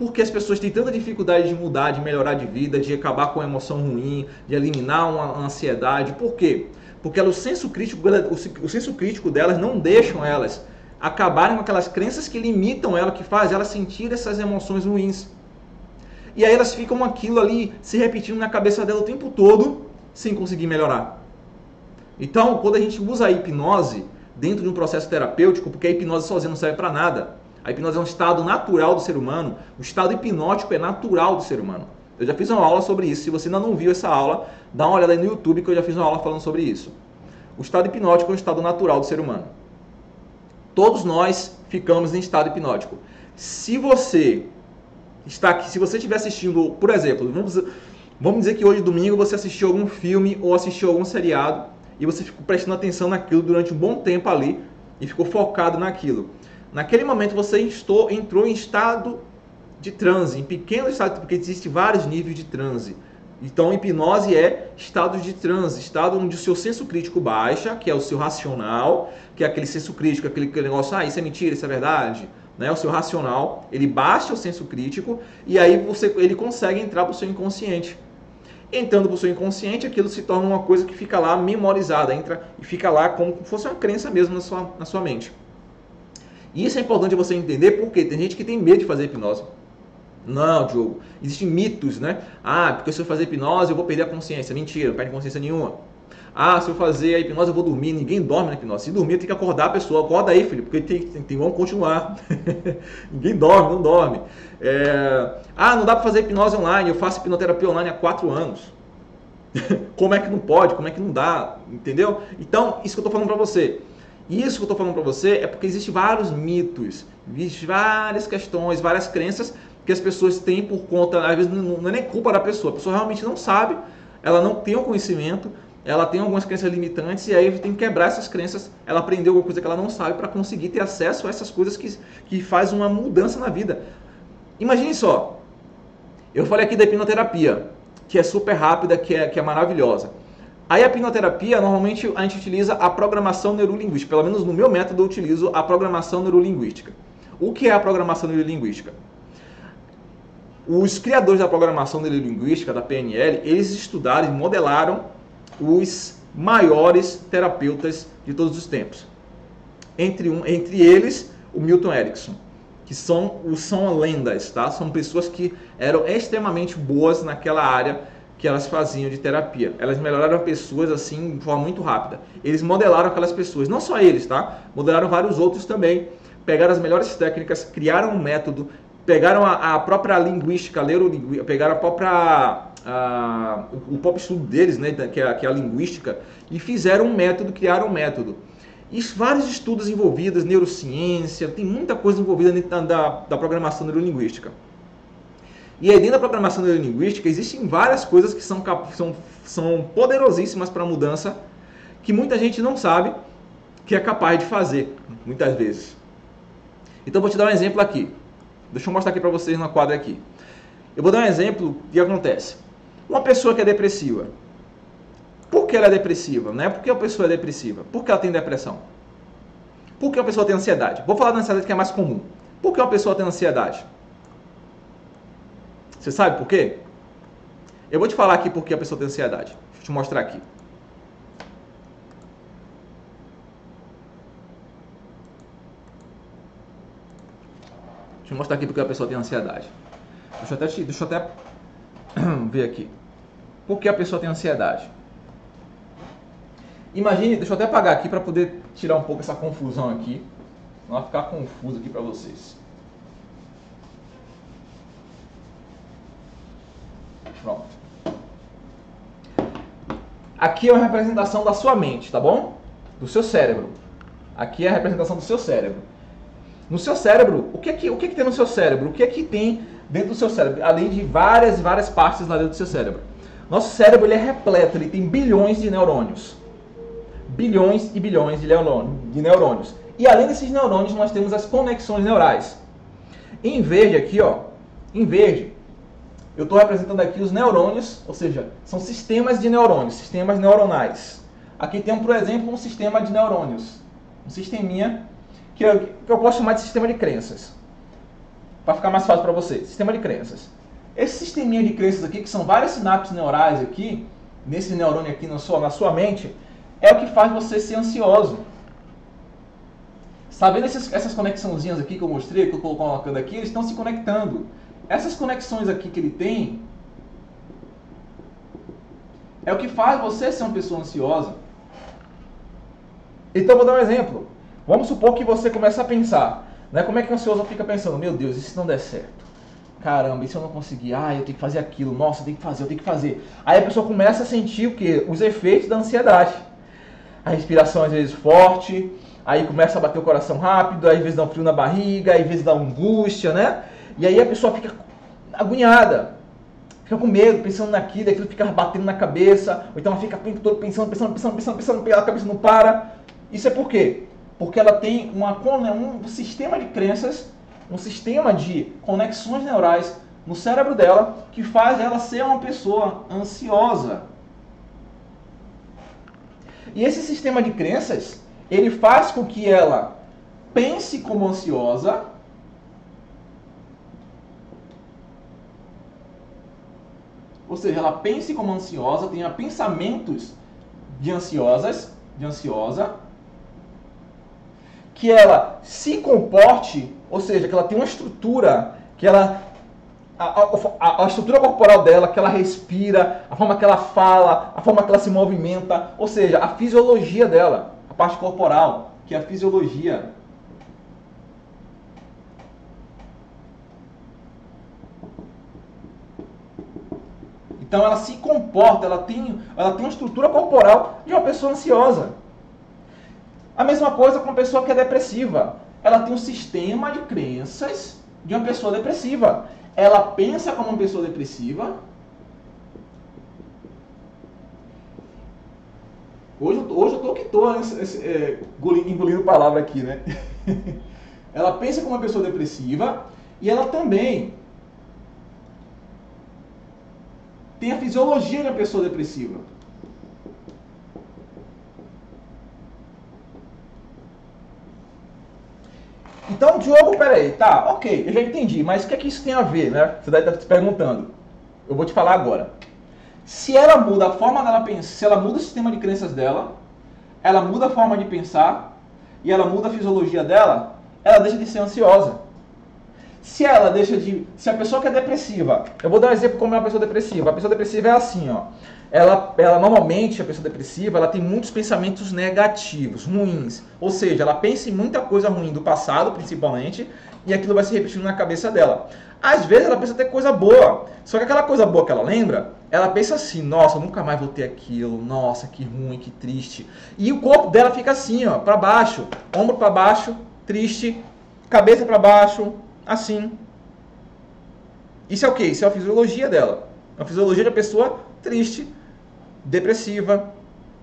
Porque as pessoas têm tanta dificuldade de mudar, de melhorar de vida, de acabar com a emoção ruim, de eliminar uma ansiedade. Por quê? Porque o senso crítico delas não deixam elas acabarem com aquelas crenças que limitam ela, que fazem elas sentir essas emoções ruins. E aí elas ficam aquilo ali se repetindo na cabeça dela o tempo todo, sem conseguir melhorar. Então, quando a gente usa a hipnose dentro de um processo terapêutico, porque a hipnose sozinha não serve para nada. A hipnose é um estado natural do ser humano, o estado hipnótico é natural do ser humano. Eu já fiz uma aula sobre isso, se você ainda não viu essa aula, dá uma olhada aí no YouTube que eu já fiz uma aula falando sobre isso. O estado hipnótico é um estado natural do ser humano. Todos nós ficamos em estado hipnótico. Se você está aqui, se você estiver assistindo, por exemplo, vamos dizer que hoje domingo você assistiu algum filme ou assistiu algum seriado e você ficou prestando atenção naquilo durante um bom tempo ali e ficou focado naquilo. Naquele momento você entrou em estado de transe, em pequeno estado, porque existem vários níveis de transe. Então, hipnose é estado de transe, estado onde o seu senso crítico baixa, que é o seu racional, que é aquele senso crítico, aquele negócio, isso é mentira, isso é verdade. Né? O seu racional, ele baixa o senso crítico e aí ele consegue entrar para o seu inconsciente. Entrando para o seu inconsciente, aquilo se torna uma coisa que fica lá memorizada, entra e fica lá como se fosse uma crença mesmo na sua mente. E isso é importante você entender porque tem gente que tem medo de fazer hipnose. Não, Diogo, existem mitos, né? Porque se eu fazer hipnose eu vou perder a consciência. Mentira, não perde consciência nenhuma. Se eu fazer a hipnose eu vou dormir. Ninguém dorme na hipnose. Se dormir tem que acordar a pessoa. Acorda aí, filho, porque vamos continuar. Ninguém dorme, não dorme. Não dá para fazer hipnose online. Eu faço hipnoterapia online há 4 anos. Como é que não pode? Como é que não dá? Entendeu? Então, isso que eu estou falando para você. Isso que eu estou falando para você é porque existem vários mitos, existem várias questões, várias crenças que as pessoas têm por conta, às vezes não é nem culpa da pessoa, a pessoa realmente não sabe, ela não tem o conhecimento, ela tem algumas crenças limitantes e aí tem que quebrar essas crenças, ela aprendeu alguma coisa que ela não sabe para conseguir ter acesso a essas coisas que faz uma mudança na vida. Imagine só, eu falei aqui da hipnoterapia, que é super rápida, que é maravilhosa. Aí a hipnoterapia, normalmente a gente utiliza a programação neurolinguística. Pelo menos no meu método eu utilizo a programação neurolinguística. O que é a programação neurolinguística? Os criadores da programação neurolinguística, da PNL, eles estudaram e modelaram os maiores terapeutas de todos os tempos. Entre eles, o Milton Erickson, que são lendas, tá? São pessoas que eram extremamente boas naquela área que elas faziam de terapia. Elas melhoraram pessoas assim de forma muito rápida. Eles modelaram aquelas pessoas, não só eles, tá? Modelaram vários outros também. Pegaram as melhores técnicas, criaram um método, pegaram a própria linguística, pegaram o próprio estudo deles, né, que é a linguística, e fizeram um método, criaram um método. E vários estudos envolvidos, neurociência, tem muita coisa envolvida dentro da programação neurolinguística. E aí dentro da programação neurolinguística existem várias coisas que são poderosíssimas para a mudança, que muita gente não sabe que é capaz de fazer, muitas vezes. Então vou te dar um exemplo aqui. Deixa eu mostrar aqui para vocês na quadra aqui. Eu vou dar um exemplo do que acontece. Uma pessoa que é depressiva. Por que ela é depressiva? Não é porque a pessoa é depressiva. Por que ela tem depressão? Por que a pessoa tem ansiedade? Vou falar da ansiedade que é mais comum. Por que uma pessoa tem ansiedade? Você sabe por quê? Eu vou te falar aqui por que a pessoa tem ansiedade. Deixa eu te mostrar aqui. Deixa eu mostrar aqui porque a pessoa tem ansiedade. Deixa eu até ver aqui. Por que a pessoa tem ansiedade? Imagine, deixa eu até apagar aqui para poder tirar um pouco essa confusão aqui. Não vai ficar confuso aqui para vocês. Pronto. Aqui é uma representação da sua mente, tá bom? Do seu cérebro. Aqui é a representação do seu cérebro. No seu cérebro, o que tem no seu cérebro? O que tem dentro do seu cérebro? Além de várias partes lá dentro do seu cérebro. Nosso cérebro ele é repleto, ele tem bilhões de neurônios. Bilhões e bilhões de neurônios. E além desses neurônios, nós temos as conexões neurais. Em verde aqui, ó, em verde, eu estou representando aqui os neurônios, ou seja, são sistemas de neurônios, sistemas neuronais. Aqui tem, por exemplo, um sistema de neurônios. Um sisteminha que eu posso chamar de sistema de crenças. para ficar mais fácil para você. Sistema de crenças. Esse sisteminha de crenças aqui, que são várias sinapses neurais aqui, nesse neurônio aqui na sua mente, é o que faz você ser ansioso. Tá vendo essas conexãozinhas aqui que eu mostrei, que eu estou colocando aqui, eles estão se conectando. Essas conexões aqui que ele tem é o que faz você ser uma pessoa ansiosa. Então, vou dar um exemplo. Vamos supor que você começa a pensar, né? Como é que o ansioso fica pensando? Meu Deus, e se não der certo? Caramba, e se eu não conseguir? Ah, eu tenho que fazer aquilo. Nossa, eu tenho que fazer. Aí a pessoa começa a sentir o quê? Os efeitos da ansiedade. A respiração às vezes forte, aí começa a bater o coração rápido, aí às vezes dá um frio na barriga, aí às vezes dá uma angústia, né? E aí a pessoa fica agoniada, fica com medo, pensando naquilo, aquilo fica batendo na cabeça, ou então ela fica todo pensando, a cabeça não para. Isso é por quê? Porque ela tem um sistema de crenças, um sistema de conexões neurais no cérebro dela que faz ela ser uma pessoa ansiosa. E esse sistema de crenças, ele faz com que ela pense como ansiosa, ou seja, ela pense como ansiosa, tenha pensamentos de ansiosa, que ela se comporte, ou seja, que ela tenha uma estrutura, que ela a estrutura corporal dela, que ela respira, a forma que ela fala, a forma que ela se movimenta, ou seja, a fisiologia dela, a parte corporal, que é a fisiologia. Então ela se comporta, ela tem uma estrutura corporal de uma pessoa ansiosa. A mesma coisa com uma pessoa que é depressiva. Ela tem um sistema de crenças de uma pessoa depressiva. Ela pensa como uma pessoa depressiva. Hoje eu tô que tô engolindo palavra aqui, né? Ela pensa como uma pessoa depressiva e ela também tem a fisiologia de uma pessoa depressiva. Então, Diogo, peraí, tá, ok, eu já entendi, mas o que é que isso tem a ver, né? Você deve estar se perguntando. Eu vou te falar agora. Se ela muda a forma dela pensar, se ela muda o sistema de crenças dela, ela muda a forma de pensar e ela muda a fisiologia dela, ela deixa de ser ansiosa. Se a pessoa que é depressiva, eu vou dar um exemplo como é uma pessoa depressiva. A pessoa depressiva é assim, ó. Ela normalmente, a pessoa depressiva, ela tem muitos pensamentos negativos, ruins. Ou seja, ela pensa em muita coisa ruim do passado, principalmente, e aquilo vai se repetindo na cabeça dela. Às vezes ela pensa até coisa boa, só que aquela coisa boa que ela lembra, ela pensa assim, nossa, eu nunca mais vou ter aquilo, nossa, que ruim, que triste. E o corpo dela fica assim, ó, para baixo, ombro para baixo, triste, cabeça para baixo, assim. Isso é o quê? Isso é a fisiologia dela. A fisiologia da pessoa triste, depressiva.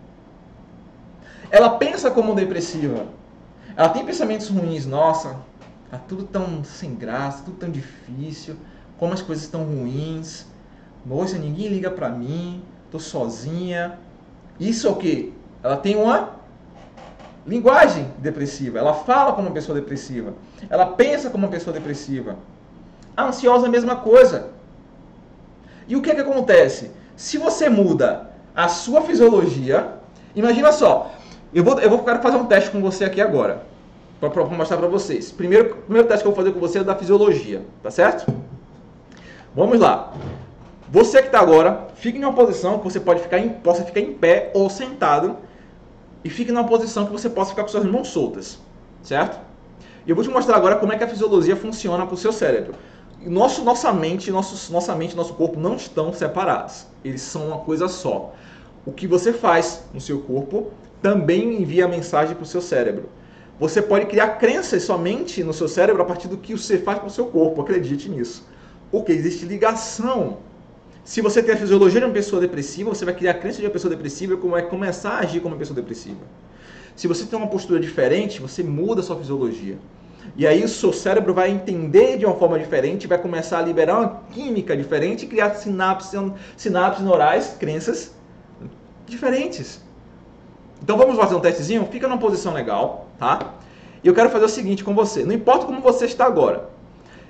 Ela pensa como depressiva. Ela tem pensamentos ruins. Nossa, tá tudo tão sem graça, tudo tão difícil. Como as coisas estão ruins. Nossa, ninguém liga pra mim. Tô sozinha. Isso é o quê? Ela tem uma linguagem depressiva. Ela fala como uma pessoa depressiva. Ela pensa como uma pessoa depressiva. A ansiosa é a mesma coisa. E o que é que acontece? Se você muda a sua fisiologia, imagina só, eu quero fazer um teste com você aqui agora, para mostrar para vocês. Primeiro teste que eu vou fazer com você é da fisiologia, tá certo? Vamos lá. Você que está agora, fique em uma posição que você possa ficar em pé ou sentado, e fique numa posição que você possa ficar com suas mãos soltas, certo? E eu vou te mostrar agora como é que a fisiologia funciona para o seu cérebro. Nossa mente e nosso corpo não estão separados. Eles são uma coisa só. O que você faz no seu corpo também envia mensagem para o seu cérebro. Você pode criar crenças somente no seu cérebro a partir do que você faz com o seu corpo. Acredite nisso. Porque existe ligação. Se você tem a fisiologia de uma pessoa depressiva, você vai criar a crença de uma pessoa depressiva e vai começar a agir como uma pessoa depressiva. Se você tem uma postura diferente, você muda a sua fisiologia. E aí o seu cérebro vai entender de uma forma diferente, vai começar a liberar uma química diferente e criar sinapses neurais, crenças diferentes. Então vamos fazer um testezinho? Fica numa posição legal, tá? E eu quero fazer o seguinte com você. Não importa como você está agora.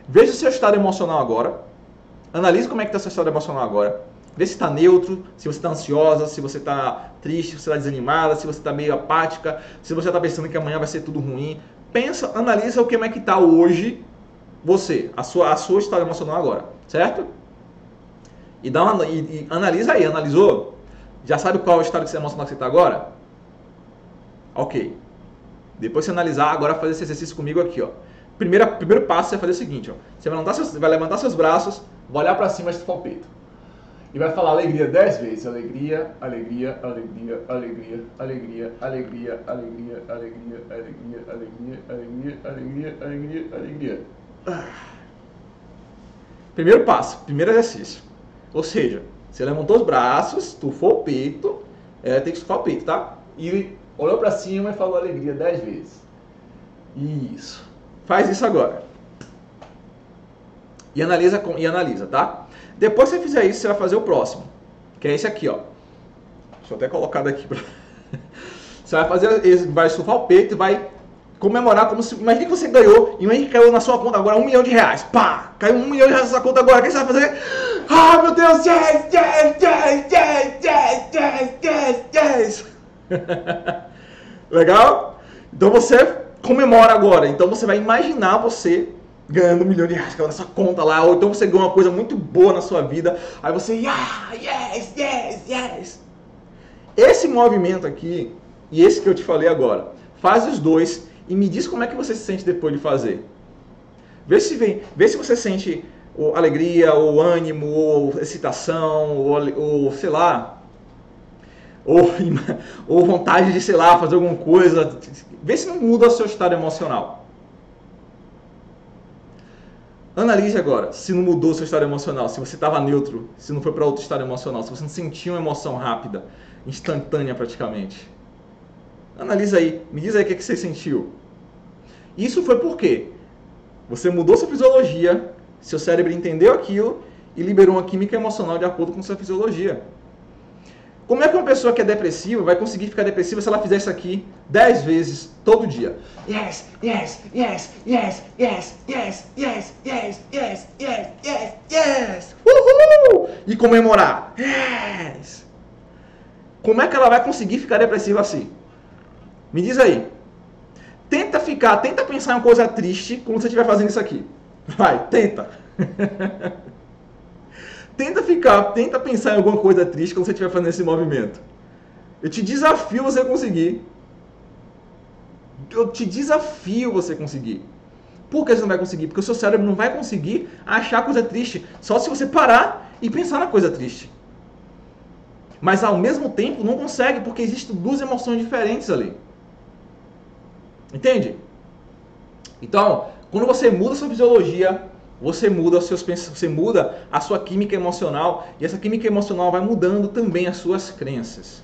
Veja o seu estado emocional agora. Analise como é que está o seu estado emocional agora. Vê se está neutro, se você está ansiosa, se você está triste, se você está desanimada, se você está meio apática, se você está pensando que amanhã vai ser tudo ruim. Pensa, analisa como é que está hoje você, a sua estado emocional agora, certo? E analisa aí, analisou? Já sabe qual é o estado emocional que você está agora? Ok. Depois de você analisar, agora fazer esse exercício comigo aqui, ó. Primeiro passo é fazer o seguinte, ó. Você vai levantar seus braços, vai olhar para cima e estufar o peito. E vai falar alegria 10 vezes. Alegria, alegria, alegria, alegria, alegria, alegria, alegria, alegria, alegria, alegria, alegria, alegria, alegria, alegria. Primeiro passo, primeiro exercício. Ou seja, você levantou os braços, estufou o peito, tem que estufar o peito, tá? E olhou para cima e falou alegria 10 vezes. Isso. Faz isso agora. E analisa, tá? Depois que você fizer isso, você vai fazer o próximo. Que é esse aqui, ó. Deixa eu até colocar daqui. Você vai estufar o peito e vai comemorar como se... Imagina que você ganhou, imagina que caiu na sua conta agora R$1 milhão. Pá! Caiu R$1 milhão na sua conta agora. O que você vai fazer? Ah, meu Deus! Yes, yes, yes, yes, yes, yes, yes, yes. Legal? Então você comemora agora. Então você vai imaginar você ganhando R$1 milhão caiu nessa conta lá. Ou então você ganhou uma coisa muito boa na sua vida. Aí você, yes, yes, yes. Esse movimento aqui e esse que eu te falei agora, faz os dois e me diz como é que você se sente depois de fazer. Vê se você sente alegria, ou ânimo, ou excitação, ou sei lá, ou vontade de, sei lá, fazer alguma coisa. Vê se não muda o seu estado emocional. Analise agora se não mudou o seu estado emocional, se você estava neutro, se não foi para outro estado emocional, se você não sentiu uma emoção rápida, instantânea praticamente. Analisa aí, me diz aí o que você sentiu. Isso foi por quê? Você mudou sua fisiologia, seu cérebro entendeu aquilo e liberou uma química emocional de acordo com sua fisiologia. Como é que uma pessoa que é depressiva vai conseguir ficar depressiva se ela fizer isso aqui 10 vezes todo dia? Yes, yes, yes, yes, yes, yes, yes, yes, yes, yes, yes, yes. Uhul! E comemorar. Yes. Como é que ela vai conseguir ficar depressiva assim? Me diz aí. Tenta pensar em uma coisa triste quando você estiver fazendo isso aqui. Vai, tenta. Tenta pensar em alguma coisa triste quando você estiver fazendo esse movimento. Eu te desafio você conseguir. Eu te desafio você conseguir. Por que você não vai conseguir? Porque o seu cérebro não vai conseguir achar coisa triste. Só se você parar e pensar na coisa triste. Mas ao mesmo tempo não consegue, porque existem duas emoções diferentes ali. Entende? Então, quando você muda a sua fisiologia, você muda a sua química emocional, e essa química emocional vai mudando também as suas crenças.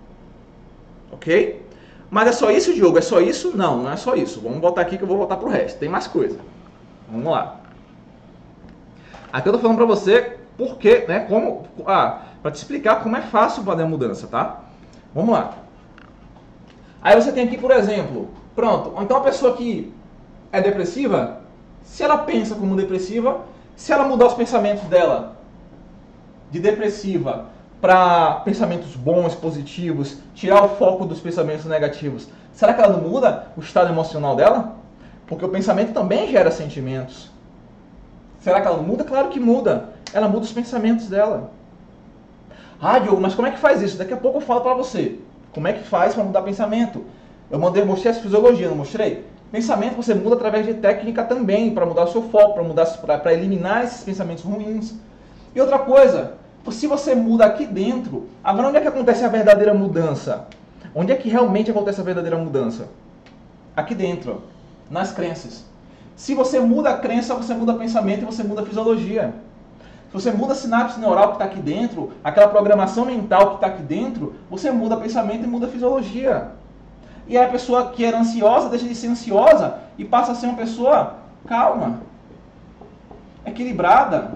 Ok? Mas é só isso, Diogo? É só isso? Não, não é só isso. Vamos voltar aqui que eu vou voltar pro resto. Tem mais coisa. Vamos lá. Aqui eu tô falando pra você porque, né, para te explicar como é fácil fazer a mudança, tá? Vamos lá. Aí você tem aqui, por exemplo, pronto, então a pessoa que é depressiva, se ela pensa como depressiva, se ela mudar os pensamentos dela de depressiva para pensamentos bons, positivos, tirar o foco dos pensamentos negativos, será que ela não muda o estado emocional dela? Porque o pensamento também gera sentimentos. Será que ela não muda? Claro que muda. Ela muda os pensamentos dela. Ah, Diogo, mas como é que faz isso? Daqui a pouco eu falo para você. Como é que faz para mudar pensamento? Eu mostrei essa fisiologia, não mostrei? Pensamento você muda através de técnica também, para mudar o seu foco, para eliminar esses pensamentos ruins. E outra coisa, se você muda aqui dentro, agora onde é que acontece a verdadeira mudança? Onde é que realmente acontece a verdadeira mudança? Aqui dentro, nas crenças. Se você muda a crença, você muda o pensamento e você muda a fisiologia. Se você muda a sinapse neural que está aqui dentro, aquela programação mental que está aqui dentro, você muda o pensamento e muda a fisiologia. E aí a pessoa que era ansiosa deixa de ser ansiosa e passa a ser uma pessoa calma, equilibrada.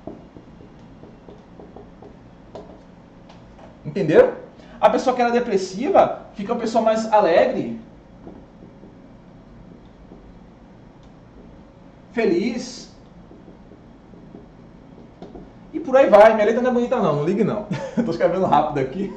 Entenderam? A pessoa que era depressiva fica uma pessoa mais alegre, feliz, por aí vai. Minha letra não é bonita não ligue não. Eu tô escrevendo rápido aqui.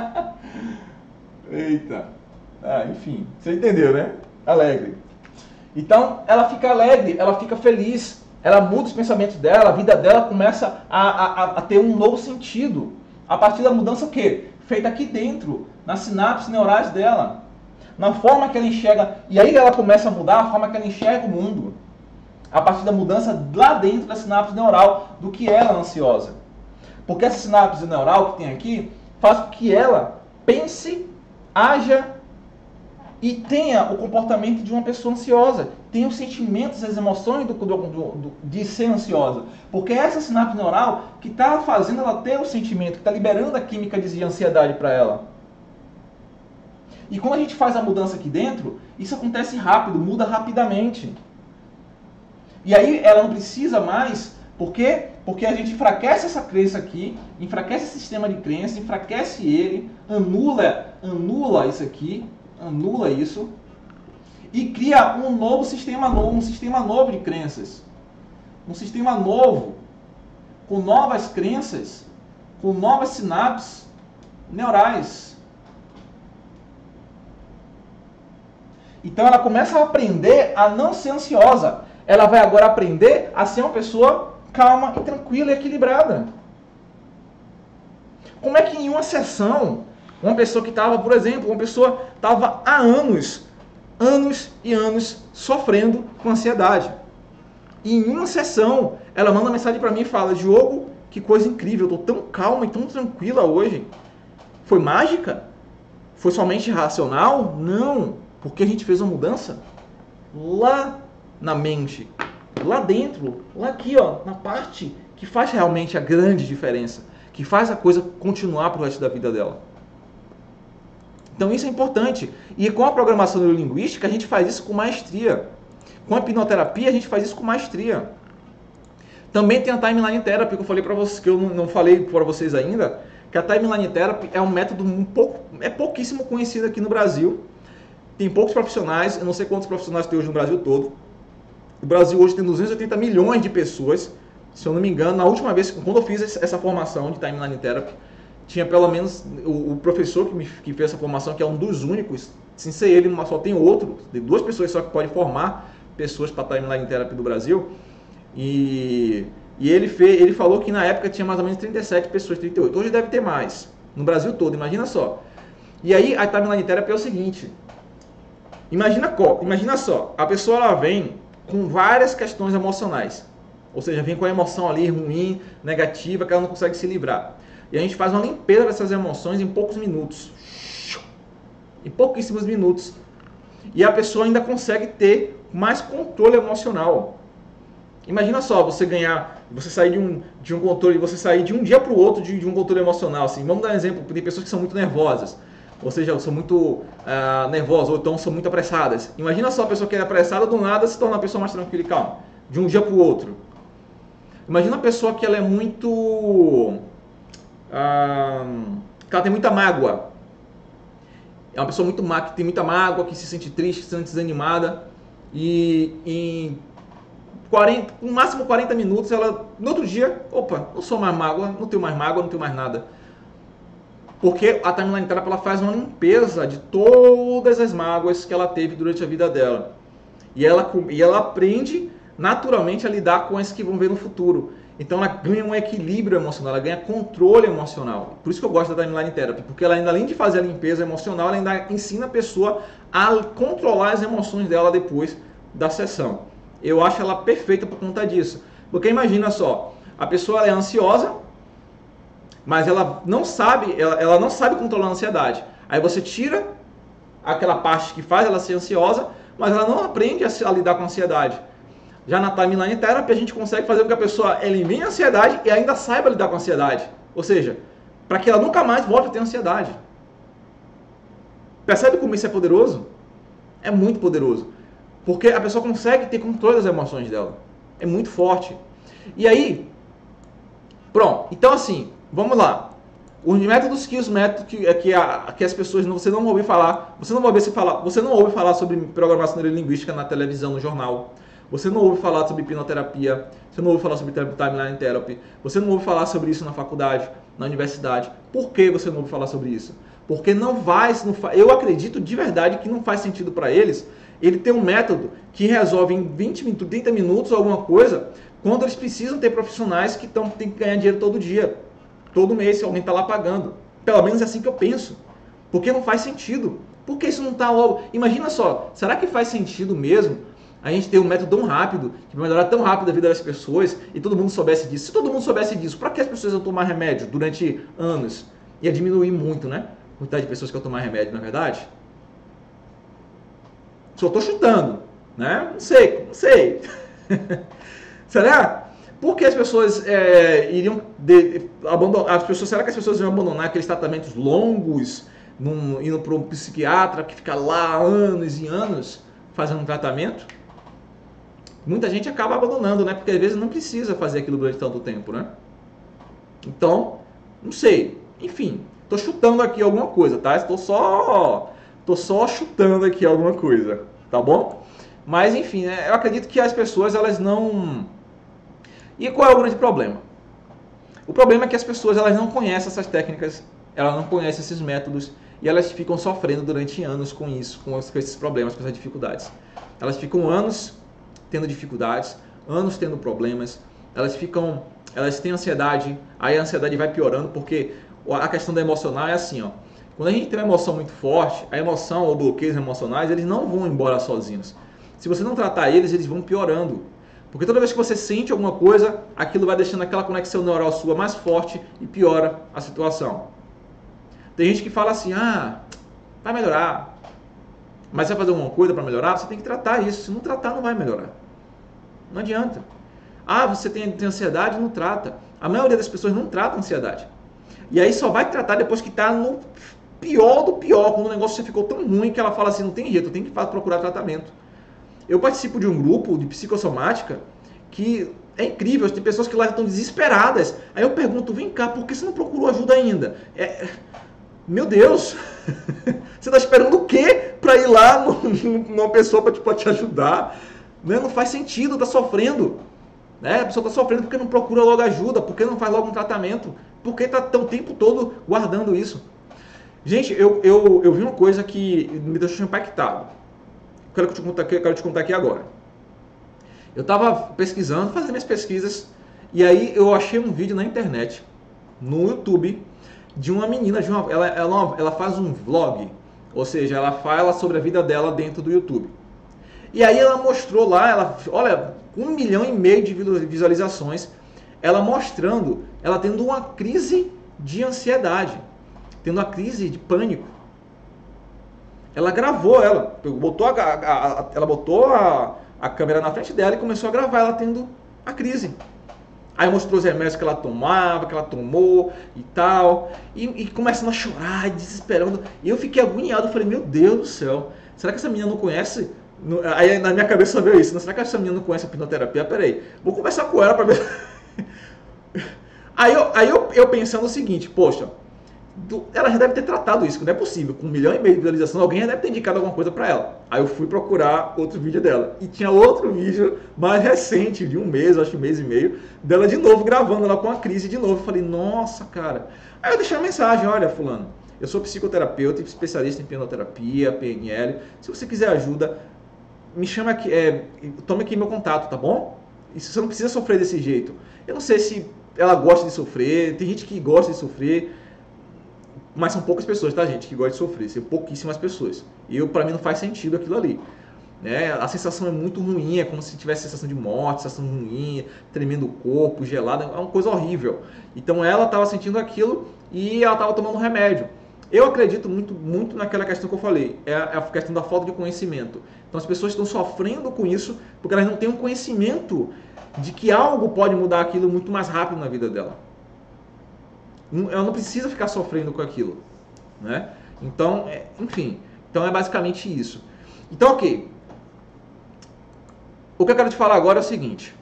Eita. Enfim, você entendeu, né? Alegre. Então, ela fica alegre, ela fica feliz, ela muda os pensamentos dela, a vida dela começa a ter um novo sentido. A partir da mudança o quê? Feita aqui dentro, nas sinapses neurais dela. Na forma que ela enxerga, e aí ela começa a mudar a forma que ela enxerga o mundo. A partir da mudança lá dentro da sinapse neural, do que ela é ansiosa. Porque essa sinapse neural que tem aqui, faz com que ela pense, haja e tenha o comportamento de uma pessoa ansiosa. Tenha os sentimentos, as emoções de ser ansiosa. Porque é essa sinapse neural que está fazendo ela ter o sentimento, que está liberando a química de ansiedade para ela. E quando a gente faz a mudança aqui dentro, isso acontece rápido, muda rapidamente. E aí ela não precisa mais, por quê? Porque a gente enfraquece essa crença aqui, enfraquece esse sistema de crença, enfraquece ele, anula isso aqui, anula isso e cria um novo sistema novo de crenças. Um sistema novo, com novas crenças, com novas sinapses neurais. Então ela começa a aprender a não ser ansiosa. Ela vai agora aprender a ser uma pessoa calma e tranquila e equilibrada. Como é que em uma sessão, uma pessoa que estava, por exemplo, uma pessoa estava há anos e anos sofrendo com ansiedade. E em uma sessão, ela manda uma mensagem para mim e fala: Diogo, que coisa incrível, eu estou tão calma e tão tranquila hoje. Foi mágica? Foi somente racional? Não, porque a gente fez uma mudança lá na mente, lá dentro, lá aqui, ó, na parte que faz realmente a grande diferença, que faz a coisa continuar para o resto da vida dela. Então isso é importante. E com a programação neurolinguística a gente faz isso com maestria. Com a hipnoterapia a gente faz isso com maestria. Também tem a Timeline Therapy, que eu falei para vocês, que eu não falei para vocês ainda, que a Timeline Therapy é um método pouquíssimo conhecido aqui no Brasil. Tem poucos profissionais, eu não sei quantos profissionais tem hoje no Brasil todo. O Brasil hoje tem 280 milhões de pessoas, se eu não me engano. Na última vez, quando eu fiz essa formação de Timeline Therapy, tinha pelo menos o professor que fez essa formação, que é um dos únicos, sem ser ele, só tem outro, tem 2 pessoas só que podem formar pessoas para Timeline Therapy do Brasil. E ele falou que na época tinha mais ou menos 37 pessoas, 38. Hoje deve ter mais, no Brasil todo, imagina só. E aí a Timeline Therapy é o seguinte: imagina só, a pessoa ela vem com várias questões emocionais, ou seja, vem com a emoção ali ruim, negativa, que ela não consegue se livrar. E a gente faz uma limpeza dessas emoções em poucos minutos, em pouquíssimos minutos. E a pessoa ainda consegue ter mais controle emocional. Imagina só, você sair de um controle, você sair de um dia para o outro de um controle emocional. Assim. Vamos dar um exemplo, tem pessoas que são muito nervosas, ou seja, são muito nervosas, ou então são muito apressadas. Imagina só a pessoa que é apressada, do nada se torna uma pessoa mais tranquila e calma, de um dia para o outro. Imagina a pessoa que ela é muito... que ela tem muita mágoa. É uma pessoa muito má, que tem muita mágoa, que se sente triste, que se sente desanimada. E em no máximo 40 minutos, ela, no outro dia, opa, não sou mais mágoa, não tenho mais mágoa, não tenho mais nada. Porque a Timeline Therapy ela faz uma limpeza de todas as mágoas que ela teve durante a vida dela. E ela aprende naturalmente a lidar com as que vão ver no futuro. Então ela ganha um equilíbrio emocional, ela ganha controle emocional. Por isso que eu gosto da Timeline Therapy, porque ela ainda, além de fazer a limpeza emocional, ela ainda ensina a pessoa a controlar as emoções dela depois da sessão. Eu acho ela perfeita por conta disso. Porque imagina só, a pessoa é ansiosa, mas ela não sabe controlar a ansiedade. Aí você tira aquela parte que faz ela ser ansiosa, mas ela não aprende a lidar com a ansiedade. Já na Timeline Therapy a gente consegue fazer com que a pessoa elimine a ansiedade e ainda saiba lidar com a ansiedade. Ou seja, para que ela nunca mais volte a ter ansiedade. Percebe como isso é poderoso? É muito poderoso. Porque a pessoa consegue ter controle das emoções dela. É muito forte. E aí, pronto. Então assim, vamos lá. Os métodos que as pessoas você não ouve falar, você não ouve falar sobre programação neurolinguística na televisão, no jornal. Você não ouve falar sobre hipnoterapia, você não ouve falar sobre timeline therapy, você não ouve falar sobre isso na faculdade, na universidade. Por que você não ouve falar sobre isso? Porque eu acredito de verdade que não faz sentido para eles ele ter um método que resolve em 20 minutos, 30 minutos alguma coisa, quando eles precisam ter profissionais que têm que ganhar dinheiro todo dia, todo mês, se alguém está lá pagando. Pelo menos é assim que eu penso. Porque não faz sentido. Porque isso não está logo... Imagina só, será que faz sentido mesmo a gente ter um método tão rápido, que vai melhorar tão rápido a vida das pessoas, e todo mundo soubesse disso? Se todo mundo soubesse disso, para que as pessoas iam tomar remédio durante anos? Ia diminuir muito, né? A quantidade de pessoas que iam tomar remédio, na verdade. Só estou chutando, né? Não sei. Será? Por que as pessoas iriam abandonar? Será que as pessoas iam abandonar aqueles tratamentos longos, indo para um psiquiatra que fica lá anos e anos fazendo um tratamento? Muita gente acaba abandonando, né? Porque às vezes não precisa fazer aquilo durante tanto tempo, né? Então, não sei. Enfim, estou chutando aqui alguma coisa, tá? Estou só chutando aqui alguma coisa, tá bom? Mas enfim, né? Eu acredito que as pessoas, elas não... E qual é o grande problema? O problema é que as pessoas, elas não conhecem essas técnicas, elas não conhecem esses métodos, e elas ficam sofrendo durante anos com isso, com esses problemas, com essas dificuldades. Elas ficam anos tendo dificuldades, anos tendo problemas, elas têm ansiedade, aí a ansiedade vai piorando, porque a questão da emocional é assim, ó. Quando a gente tem uma emoção muito forte, a emoção ou bloqueios emocionais, eles não vão embora sozinhos. Se você não tratar eles vão piorando. Porque toda vez que você sente alguma coisa, aquilo vai deixando aquela conexão neural sua mais forte e piora a situação. Tem gente que fala assim, vai melhorar. Mas você vai fazer alguma coisa para melhorar? Você tem que tratar isso. Se não tratar, não vai melhorar. Não adianta. Você tem ansiedade? Não trata. A maioria das pessoas não trata a ansiedade. E aí só vai tratar depois que está no pior do pior, quando o negócio já ficou tão ruim que ela fala assim, não tem jeito, eu tenho que procurar tratamento. Eu participo de um grupo de psicossomática que é incrível, tem pessoas que lá estão desesperadas. Aí eu pergunto, vem cá, por que você não procurou ajuda ainda? Meu Deus, você está esperando o quê para ir lá numa pessoa para te ajudar? Né? Não faz sentido, está sofrendo. Né? A pessoa está sofrendo porque não procura logo ajuda, porque não faz logo um tratamento, porque está o tempo todo guardando isso. Gente, eu vi uma coisa que me deixou impactado. Quero te contar aqui agora. Eu estava pesquisando, fazendo minhas pesquisas, e aí eu achei um vídeo na internet, no YouTube, de uma menina, ela faz um vlog, ou seja, ela fala sobre a vida dela dentro do YouTube. E aí ela mostrou lá, olha, 1,5 milhão de visualizações, ela mostrando, ela tendo uma crise de ansiedade, tendo uma crise de pânico. Ela gravou, ela botou a câmera na frente dela e começou a gravar ela tendo a crise. Aí mostrou os remédios que ela tomava, que ela tomou e tal, e começando a chorar, desesperando. E eu fiquei agoniado, falei, meu Deus do céu, será que essa menina não conhece? Aí na minha cabeça veio isso, será que essa menina não conhece a hipnoterapia? Peraí, vou conversar com ela para ver. Aí eu pensando o seguinte, poxa, ela já deve ter tratado isso, que não é possível. Com 1,5 milhão de visualizações, alguém já deve ter indicado alguma coisa para ela. Aí eu fui procurar outro vídeo dela. E tinha outro vídeo mais recente, de um mês, acho que 1,5 meses, dela de novo gravando ela com a crise de novo. Eu falei, nossa, cara. Aí eu deixei uma mensagem, olha, fulano, eu sou psicoterapeuta, especialista em hipnoterapia, PNL. Se você quiser ajuda, me chama aqui, tome aqui meu contato, tá bom? E você não precisa sofrer desse jeito. Eu não sei se ela gosta de sofrer, tem gente que gosta de sofrer, mas são poucas pessoas, tá, gente, que gostam de sofrer, são pouquíssimas pessoas. E para mim não faz sentido aquilo ali. Né? A sensação é muito ruim, é como se tivesse sensação de morte, sensação ruim, tremendo o corpo, gelado, é uma coisa horrível. Então ela estava sentindo aquilo e ela estava tomando remédio. Eu acredito muito naquela questão que eu falei, é a questão da falta de conhecimento. Então as pessoas estão sofrendo com isso porque elas não têm um conhecimento de que algo pode mudar aquilo muito mais rápido na vida dela. Ela não precisa ficar sofrendo com aquilo, né? Então, enfim, então é basicamente isso. Então, ok. O que eu quero te falar agora é o seguinte.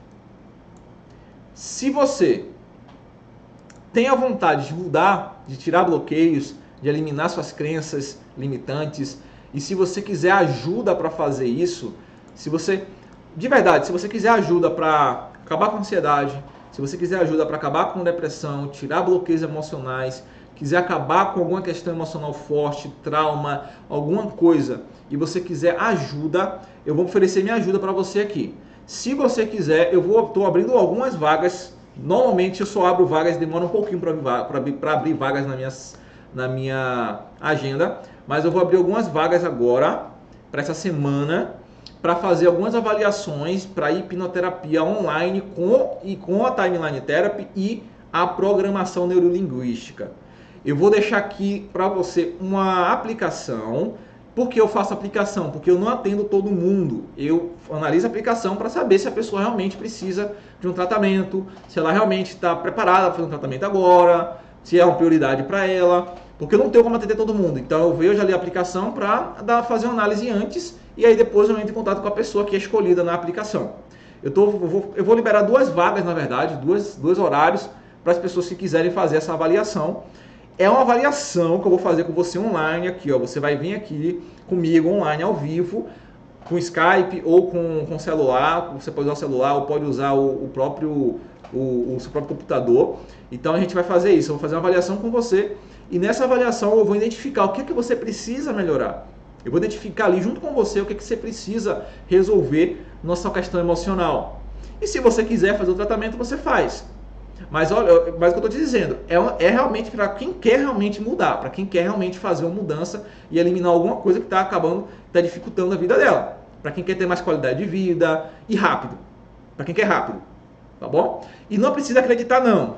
Se você tem a vontade de mudar, de tirar bloqueios, de eliminar suas crenças limitantes, e se você quiser ajuda para fazer isso, se você de verdade, se você quiser ajuda para acabar com a ansiedade, se você quiser ajuda para acabar com depressão, tirar bloqueios emocionais, quiser acabar com alguma questão emocional forte, trauma, alguma coisa, e você quiser ajuda, eu vou oferecer minha ajuda para você aqui. Se você quiser, eu estou abrindo algumas vagas. Normalmente eu só abro vagas, demora um pouquinho para abrir vagas na minha agenda, mas eu vou abrir algumas vagas agora, para essa semana, para fazer algumas avaliações para hipnoterapia online com a Timeline Therapy e a programação neurolinguística. Eu vou deixar aqui para você uma aplicação. Por que eu faço aplicação? Porque eu não atendo todo mundo. Eu analiso a aplicação para saber se a pessoa realmente precisa de um tratamento, se ela realmente está preparada para fazer um tratamento agora, se é uma prioridade para ela. Porque eu não tenho como atender todo mundo. Então eu vejo ali a aplicação para fazer uma análise antes e aí depois eu entro em contato com a pessoa que é escolhida na aplicação. Eu vou liberar 2 vagas, na verdade, dois horários para as pessoas que quiserem fazer essa avaliação. É uma avaliação que eu vou fazer com você online aqui, ó. Você vai vir aqui comigo online ao vivo, com Skype ou com celular. Você pode usar o celular ou pode usar o seu próprio computador. Então a gente vai fazer isso. Eu vou fazer uma avaliação com você e nessa avaliação eu vou identificar o que é que você precisa melhorar. Eu vou identificar ali junto com você o que é que você precisa resolver na sua questão emocional. E se você quiser fazer o tratamento, você faz. Mas olha, o que eu estou te dizendo, é realmente para quem quer realmente mudar, para quem quer realmente fazer uma mudança e eliminar alguma coisa que está está dificultando a vida dela. Para quem quer ter mais qualidade de vida e rápido. Para quem quer rápido, tá bom? E não precisa acreditar não.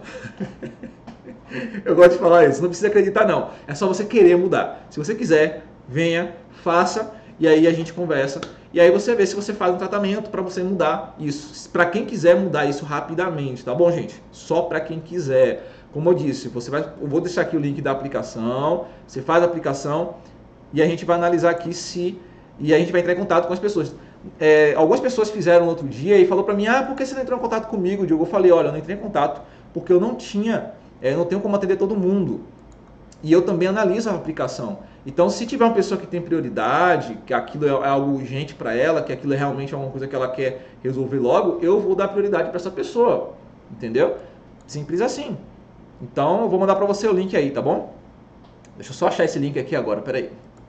Eu gosto de falar isso, não precisa acreditar não. É só você querer mudar. Se você quiser, venha, faça e aí a gente conversa. E aí você vê se você faz um tratamento para você mudar isso. Para quem quiser mudar isso rapidamente, tá bom, gente? Só para quem quiser. Como eu disse, eu vou deixar aqui o link da aplicação. Você faz a aplicação e a gente vai analisar aqui e a gente vai entrar em contato com as pessoas. Algumas pessoas fizeram no outro dia e falou para mim, por que você não entrou em contato comigo, Diogo? Eu falei, olha, eu não entrei em contato porque eu não tenho como atender todo mundo. E eu também analiso a aplicação. Então, se tiver uma pessoa que tem prioridade, que aquilo é algo urgente para ela, que aquilo é realmente alguma coisa que ela quer resolver logo, eu vou dar prioridade para essa pessoa. Entendeu? Simples assim. Então, eu vou mandar para você o link aí, tá bom? Deixa eu só achar esse link aqui agora, peraí.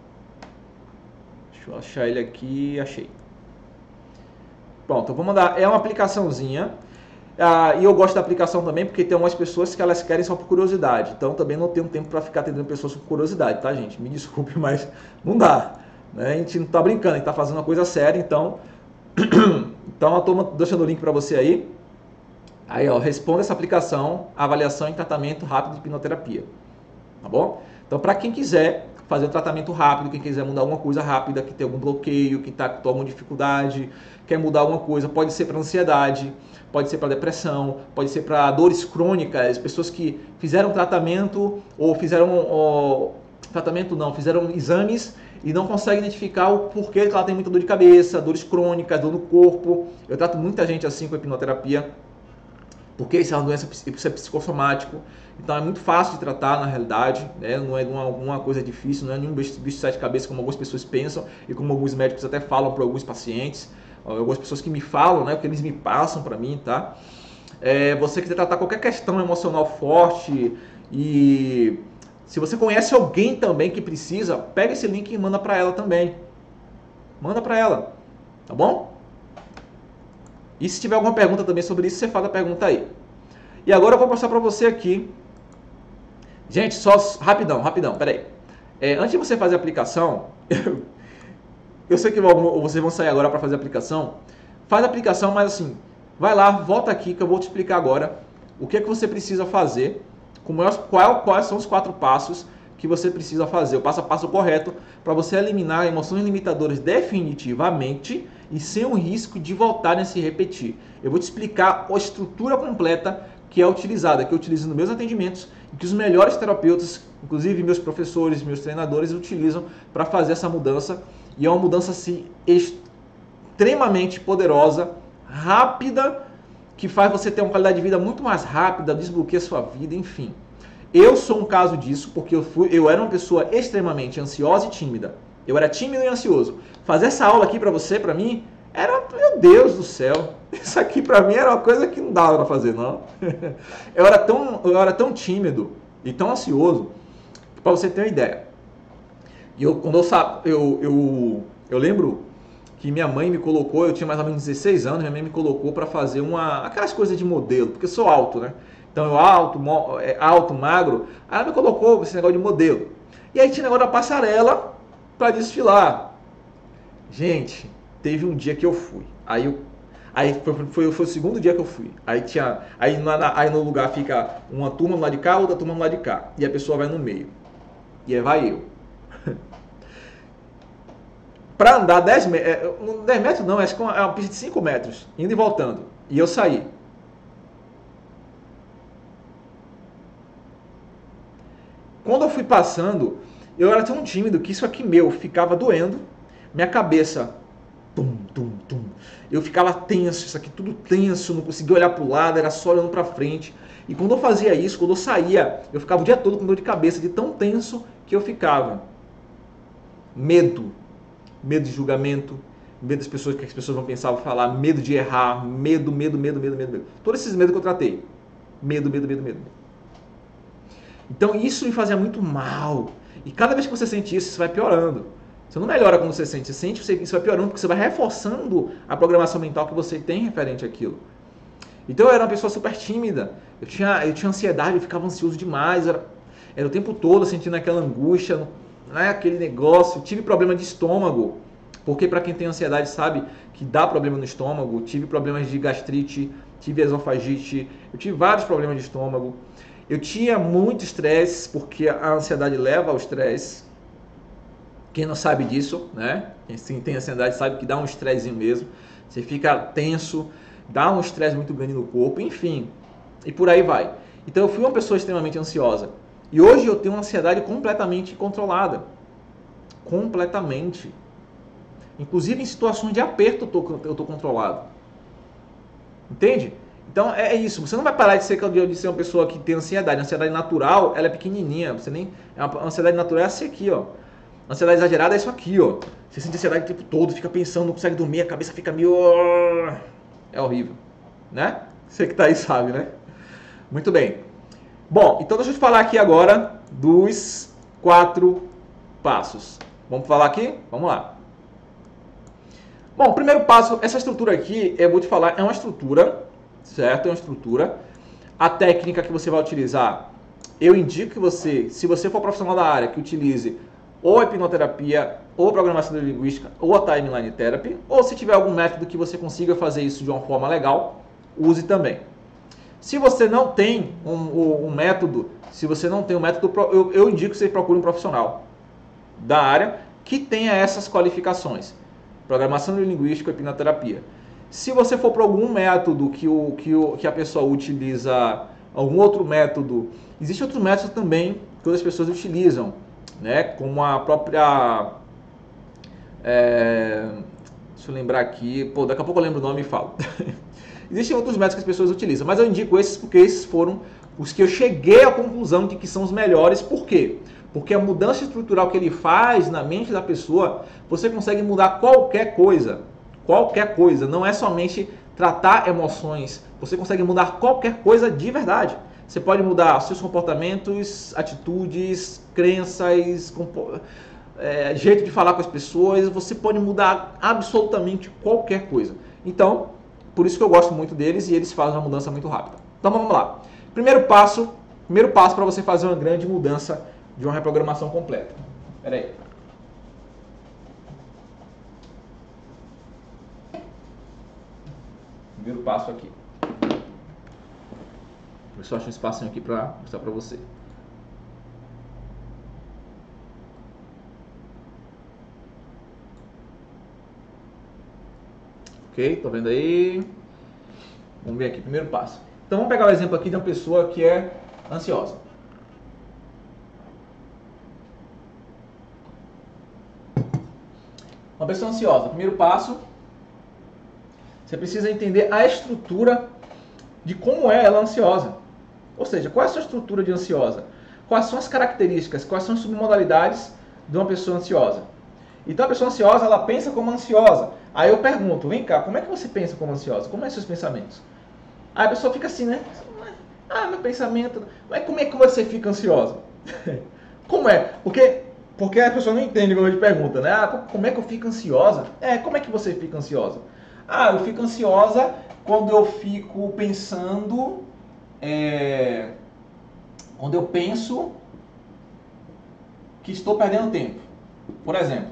Deixa eu achar ele aqui, achei. Pronto, eu vou mandar. É uma aplicaçãozinha. E eu gosto da aplicação também porque tem algumas pessoas que elas querem só por curiosidade. Então também não tenho tempo para ficar atendendo pessoas por curiosidade, tá, gente? Me desculpe, mas não dá. Né? A gente não está brincando, a gente está fazendo uma coisa séria, então... Então eu estou deixando o link para você aí. Aí, ó, responda essa aplicação, avaliação em tratamento rápido de hipnoterapia. Tá bom? Então, para quem quiser fazer um tratamento rápido, quem quiser mudar alguma coisa rápida, que tem algum bloqueio, que está com alguma dificuldade, quer mudar alguma coisa, pode ser para ansiedade, pode ser para depressão, pode ser para dores crônicas, pessoas que fizeram tratamento ou fizeram fizeram exames e não conseguem identificar o porquê que ela tem muita dor de cabeça, dores crônicas, dor no corpo. Eu trato muita gente assim com a hipnoterapia, porque isso é uma doença, isso é psicossomático, então é muito fácil de tratar na realidade, né? Não é uma coisa difícil, não é nenhum bicho de 7 cabeças como algumas pessoas pensam e como alguns médicos até falam para alguns pacientes, algumas pessoas que me falam, né? Porque eles me passam para mim, tá? Você quiser tratar qualquer questão emocional forte e se você conhece alguém também que precisa, pega esse link e manda para ela também. Manda para ela, tá bom? E se tiver alguma pergunta também sobre isso, você faz a pergunta aí. E agora eu vou mostrar para você aqui. Gente, só rapidão, peraí. Antes de você fazer a aplicação, eu sei que vocês vão sair agora para fazer a aplicação. Faz a aplicação, mas assim, vai lá, volta aqui que eu vou te explicar agora o que é que você precisa fazer, quais são os 4 passos que você precisa fazer, o passo a passo correto para você eliminar emoções limitadoras definitivamente e sem o risco de voltarem a se repetir. Eu vou te explicar a estrutura completa que é utilizada, que eu utilizo nos meus atendimentos e que os melhores terapeutas, inclusive meus professores, meus treinadores, utilizam para fazer essa mudança. E é uma mudança assim, extremamente poderosa, rápida, que faz você ter uma qualidade de vida muito mais rápida, desbloqueia a sua vida, enfim. Eu sou um caso disso, porque eu era uma pessoa extremamente ansiosa e tímida. Eu era tímido e ansioso. Fazer essa aula aqui para você, para mim, Meu Deus do céu, isso aqui para mim era uma coisa que não dava para fazer, não. Eu era tão tímido e tão ansioso, para você ter uma ideia. E eu lembro que minha mãe me colocou, eu tinha mais ou menos 16 anos, minha mãe me colocou para fazer aquelas coisas de modelo, porque eu sou alto, né? Então eu alto, magro, aí ela me colocou esse negócio de modelo. E aí tinha negócio da passarela para desfilar. Gente, teve um dia que eu fui, aí foi o segundo dia que eu fui. Aí no lugar fica uma turma do lado de cá, outra turma do lado de cá, e a pessoa vai no meio. E aí vai eu. Para andar 10 metros não, acho que é uma pista de 5 metros, indo e voltando. E eu saí. Quando eu fui passando, eu era tão tímido que isso aqui ficava doendo. Minha cabeça, tum, tum, tum. Eu ficava tenso, isso aqui tudo tenso, não conseguia olhar para o lado, era só olhando para frente. E quando eu fazia isso, quando eu saía, eu ficava o dia todo com dor de cabeça, de tão tenso que eu ficava. Medo de julgamento, medo das pessoas, que as pessoas vão pensar, vão falar, medo de errar, medo. Todos esses medos que eu tratei. Medo. Então isso me fazia muito mal. E cada vez que você sente isso, isso vai piorando. Você não melhora quando você sente, isso vai piorando porque você vai reforçando a programação mental que você tem referente àquilo. Então eu era uma pessoa super tímida, eu tinha ansiedade, eu ficava ansioso demais, era o tempo todo sentindo aquela angústia, né, aquele negócio. Eu tive problema de estômago, porque para quem tem ansiedade sabe que dá problema no estômago. Tive problemas de gastrite, tive esofagite, eu tive vários problemas de estômago. Eu tinha muito estresse, porque a ansiedade leva ao estresse. Quem não sabe disso, né? Quem tem ansiedade sabe que dá um estressezinho mesmo. Você fica tenso, dá um estresse muito grande no corpo, enfim. E por aí vai. Então eu fui uma pessoa extremamente ansiosa. E hoje eu tenho uma ansiedade completamente controlada. Completamente. Inclusive em situações de aperto eu tô controlado. Entende? Então é isso. Você não vai parar de ser uma pessoa que tem ansiedade. A ansiedade natural, ela é pequenininha. A ansiedade natural é essa aqui, ó. A ansiedade exagerada é isso aqui, ó. Você sente ansiedade o tempo todo, fica pensando, não consegue dormir, a cabeça fica meio... É horrível, né? Você que tá aí sabe, né? Muito bem. Bom, então deixa eu te falar aqui agora dos 4 passos. Vamos falar aqui? Vamos lá. Bom, o primeiro passo, essa estrutura aqui, eu vou te falar, é uma estrutura, certo? É uma estrutura. A técnica que você vai utilizar, eu indico que você, se você for profissional da área, que utilize ou a hipnoterapia, ou a programação neurolinguística, ou a timeline therapy, ou se tiver algum método que você consiga fazer isso de uma forma legal, use também. Se você não tem um método, eu indico que você procure um profissional da área que tenha essas qualificações. Programação neurolinguística e hipnoterapia. Se você for para algum método que a pessoa utiliza, algum outro método, existem outros métodos também que outras pessoas utilizam, né? Como a própria... deixa eu lembrar aqui, daqui a pouco eu lembro o nome e falo. Existem outros métodos que as pessoas utilizam, mas eu indico esses porque esses foram os que eu cheguei à conclusão de que são os melhores. Por quê? Porque a mudança estrutural que ele faz na mente da pessoa, você consegue mudar qualquer coisa. Qualquer coisa. Não é somente tratar emoções. Você consegue mudar qualquer coisa de verdade. Você pode mudar seus comportamentos, atitudes, crenças, jeito de falar com as pessoas. Você pode mudar absolutamente qualquer coisa. Então, por isso que eu gosto muito deles e eles fazem uma mudança muito rápida. Então vamos lá. Primeiro passo para você fazer uma grande mudança de uma reprogramação completa. Espera aí. Primeiro passo aqui. Eu só acho um espacinho aqui para mostrar para você. Ok? Tô vendo aí? Vamos ver aqui, primeiro passo. Então vamos pegar o exemplo aqui de uma pessoa que é ansiosa. Uma pessoa ansiosa, primeiro passo, você precisa entender a estrutura de como é ela ansiosa. Ou seja, qual é a sua estrutura de ansiosa? Quais são as características, quais são as submodalidades de uma pessoa ansiosa? Então a pessoa ansiosa, ela pensa como ansiosa. Aí eu pergunto, vem cá, como é que você pensa como ansiosa? Como é seus pensamentos? Aí a pessoa fica assim, né? Ah, meu pensamento... Mas como é que você fica ansiosa? Como é? Porque a pessoa não entende quando a gente pergunta, né? Ah, como é que eu fico ansiosa? Como é que você fica ansiosa? Ah, eu fico ansiosa quando eu fico pensando... quando eu penso que estou perdendo tempo. Por exemplo,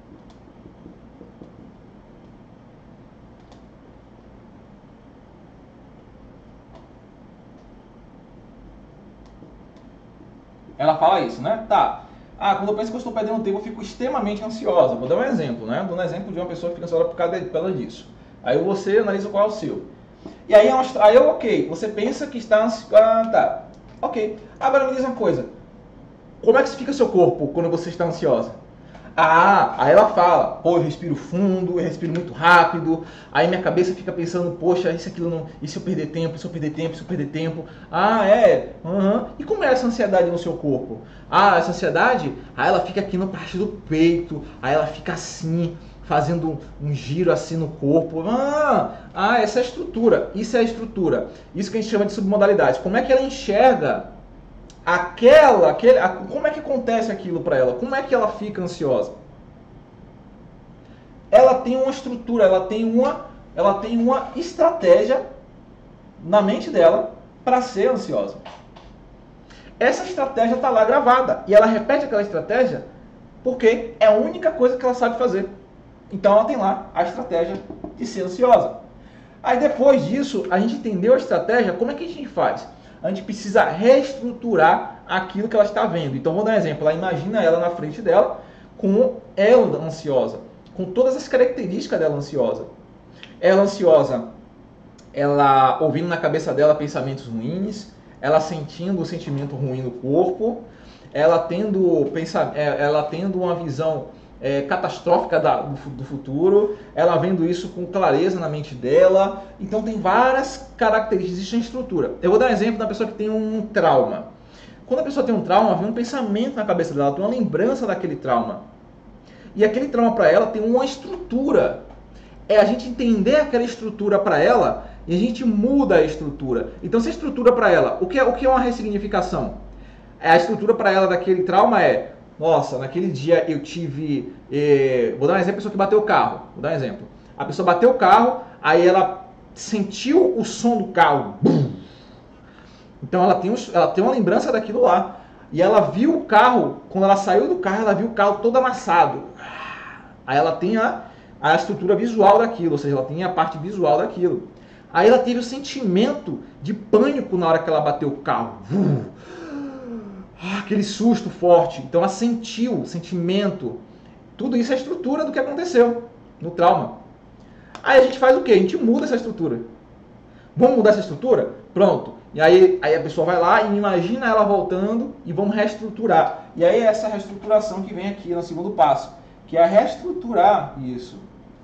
ela fala isso, né? Tá. Ah, quando eu penso que eu estou perdendo tempo, eu fico extremamente ansiosa. Vou dar um exemplo, né? Dou um exemplo de uma pessoa que fica ansiosa por causa disso. Aí você analisa qual é o seu. E aí, ok, você pensa que está ansioso. Ah, tá. Ok. Agora me diz uma coisa. Como é que fica seu corpo quando você está ansiosa? Ah, aí ela fala, pô, eu respiro fundo, eu respiro muito rápido, aí minha cabeça fica pensando, poxa, isso, aquilo não, e se eu perder tempo, se eu perder tempo, se eu perder tempo. Ah, E como é essa ansiedade no seu corpo? Ah, essa ansiedade, aí ela fica aqui na parte do peito, aí ela fica assim, fazendo um giro assim no corpo. Essa é a estrutura, isso é a estrutura. Isso que a gente chama de submodalidade. Como é que ela enxerga como é que acontece aquilo para ela? Como é que ela fica ansiosa? Ela tem uma estrutura, ela tem uma estratégia na mente dela para ser ansiosa. Essa estratégia está lá gravada e ela repete aquela estratégia porque é a única coisa que ela sabe fazer. Então ela tem lá a estratégia de ser ansiosa. Aí depois disso, a gente entendeu a estratégia, como é que a gente faz? A gente precisa reestruturar aquilo que ela está vendo. Então, vou dar um exemplo. Ela imagina ela na frente dela, com ela ansiosa, com todas as características dela ansiosa. Ela ansiosa, ela ouvindo na cabeça dela pensamentos ruins, ela sentindo o sentimento ruim no corpo, ela tendo uma visão catastrófica do futuro, ela vendo isso com clareza na mente dela. Então tem várias características, existe uma estrutura. Eu vou dar um exemplo da pessoa que tem um trauma. Quando a pessoa tem um trauma, vem um pensamento na cabeça dela, tem uma lembrança daquele trauma. E aquele trauma para ela tem uma estrutura. É a gente entender aquela estrutura para ela e a gente muda a estrutura. Então se a estrutura para ela, o que é uma ressignificação? A estrutura para ela daquele trauma nossa, naquele dia eu tive... vou dar um exemplo, a pessoa que bateu o carro. Vou dar um exemplo. A pessoa bateu o carro, aí ela sentiu o som do carro. Bum! Então ela tem uma lembrança daquilo lá. E ela viu o carro, quando ela saiu do carro, ela viu o carro todo amassado. Aí ela tem a estrutura visual daquilo, ou seja, ela tem a parte visual daquilo. Aí ela teve o sentimento de pânico na hora que ela bateu o carro. Aquele susto forte. Então ela sentiu o sentimento. Tudo isso é a estrutura do que aconteceu no trauma. Aí a gente faz o quê? A gente muda essa estrutura. Vamos mudar essa estrutura? Pronto. E aí a pessoa vai lá e imagina ela voltando e vamos reestruturar. E aí é essa reestruturação que vem aqui no segundo passo, que é reestruturar isso.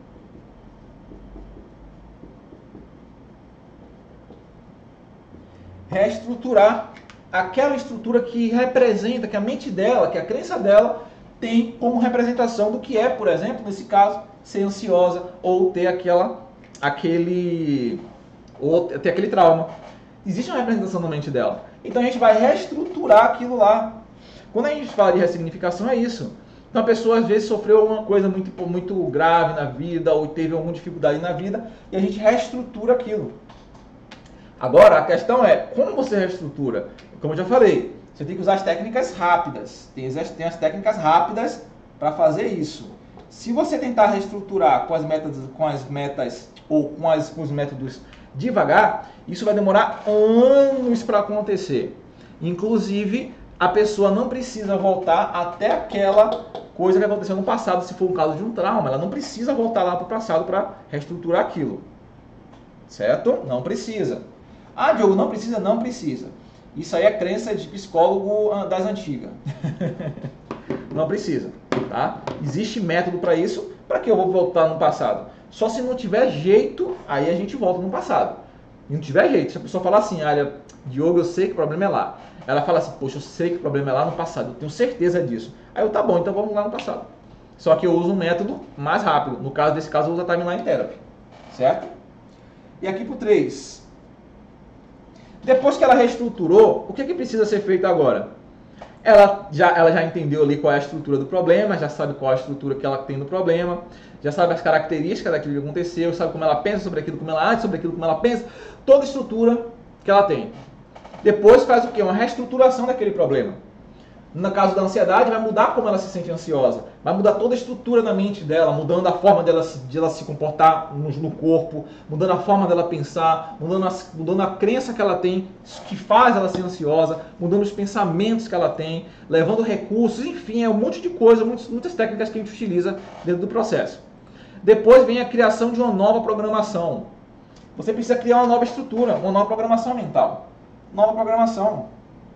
Reestruturar aquela estrutura que representa, que a mente dela, que a crença dela tem como representação do que é, por exemplo, nesse caso, ser ansiosa ou ter aquele trauma. Existe uma representação na mente dela. Então a gente vai reestruturar aquilo lá. Quando a gente fala de ressignificação, é isso. Então a pessoa às vezes sofreu alguma coisa muito grave na vida ou teve alguma dificuldade na vida e a gente reestrutura aquilo. Agora a questão é, como você reestrutura? Como eu já falei, você tem que usar as técnicas rápidas. Tem as técnicas rápidas para fazer isso. Se você tentar reestruturar com as metas ou com os métodos devagar, isso vai demorar anos para acontecer. Inclusive, a pessoa não precisa voltar até aquela coisa que aconteceu no passado, se for um caso de um trauma. Ela não precisa voltar lá para o passado para reestruturar aquilo. Certo? Não precisa. Ah, Diogo, não precisa? Não precisa. Isso aí é crença de psicólogo das antigas. Não precisa, tá? Existe método para isso. Para que eu vou voltar no passado? Só se não tiver jeito, aí a gente volta no passado. E não tiver jeito. Se a pessoa falar assim, olha, Diogo, eu sei que o problema é lá. Ela fala assim, poxa, eu sei que o problema é lá no passado. Eu tenho certeza disso. Aí eu, tá bom, então vamos lá no passado. Só que eu uso um método mais rápido. No caso desse caso, eu uso a Timeline Therapy. Certo? E aqui para o 3. Depois que ela reestruturou, o que precisa ser feito agora? Ela já entendeu ali qual é a estrutura do problema, já sabe qual é a estrutura que ela tem do problema, já sabe as características daquilo que aconteceu, sabe como ela pensa sobre aquilo, como ela age sobre aquilo, como ela pensa, toda a estrutura que ela tem. Depois faz o quê? Uma reestruturação daquele problema. No caso da ansiedade, vai mudar como ela se sente ansiosa, vai mudar toda a estrutura na mente dela, mudando a forma de ela se comportar no corpo, mudando a forma dela pensar, mudando a crença que ela tem, que faz ela ser ansiosa, mudando os pensamentos que ela tem, levando recursos, enfim, é um monte de coisa, muitas técnicas que a gente utiliza dentro do processo. Depois vem a criação de uma nova programação. Você precisa criar uma nova estrutura, uma nova programação mental. Nova programação.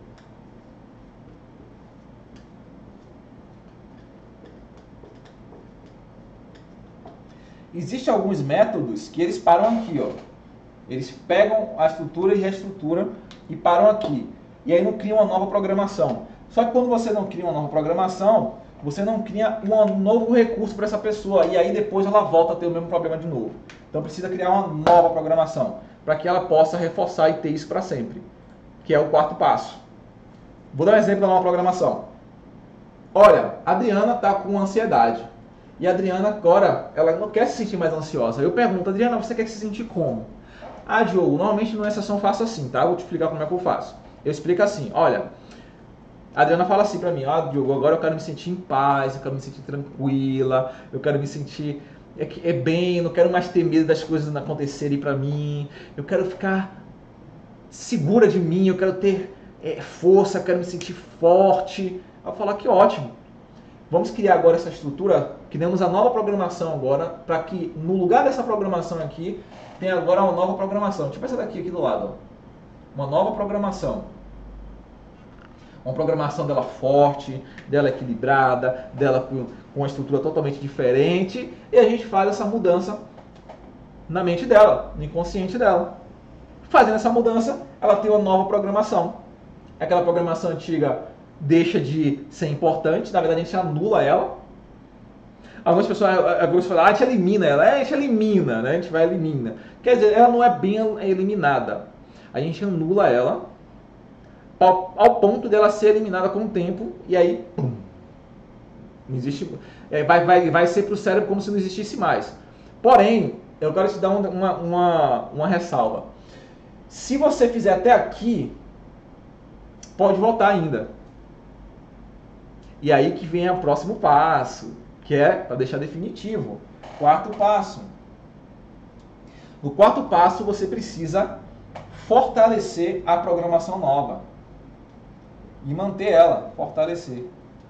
Existem alguns métodos que eles param aqui, ó. Eles pegam a estrutura e reestruturam e param aqui. E aí não criam uma nova programação. Só que quando você não cria uma nova programação, você não cria um novo recurso para essa pessoa. E aí depois ela volta a ter o mesmo problema de novo. Então precisa criar uma nova programação para que ela possa reforçar e ter isso para sempre. Que é o 4º passo. Vou dar um exemplo da nova programação. Olha, a Adriana está com ansiedade. E a Adriana agora, ela não quer se sentir mais ansiosa. Eu pergunto, Adriana, você quer se sentir como? Ah, Diogo, normalmente numa sessão eu faço assim, tá? Vou te explicar como é que eu faço. Eu explico assim, olha, a Adriana fala assim pra mim, ó, Diogo, agora eu quero me sentir em paz, eu quero me sentir tranquila, eu quero me sentir bem, eu não quero mais ter medo das coisas não acontecerem pra mim, eu quero ficar segura de mim, eu quero ter força, eu quero me sentir forte. Eu falo, que ótimo. Vamos criar agora essa estrutura, criamos a nova programação agora, para que no lugar dessa programação aqui, tenha agora uma nova programação. Tipo essa daqui aqui do lado. Ó. Uma nova programação. Uma programação dela forte, dela equilibrada, dela com uma estrutura totalmente diferente. E a gente faz essa mudança na mente dela, no inconsciente dela. Fazendo essa mudança, ela tem uma nova programação. Aquela programação antiga deixa de ser importante, na verdade a gente anula ela. Algumas pessoas falam, a gente elimina ela. A gente elimina, né? A gente vai eliminar. Quer dizer, ela não é bem eliminada. A gente anula ela ao ponto dela ser eliminada com o tempo e aí, pum, não existe, vai ser para o cérebro como se não existisse mais. Porém, eu quero te dar uma ressalva. Se você fizer até aqui, pode voltar ainda. E aí que vem o próximo passo, que é para deixar definitivo. 4º passo. No 4º passo, você precisa fortalecer a programação nova. E manter ela, fortalecer.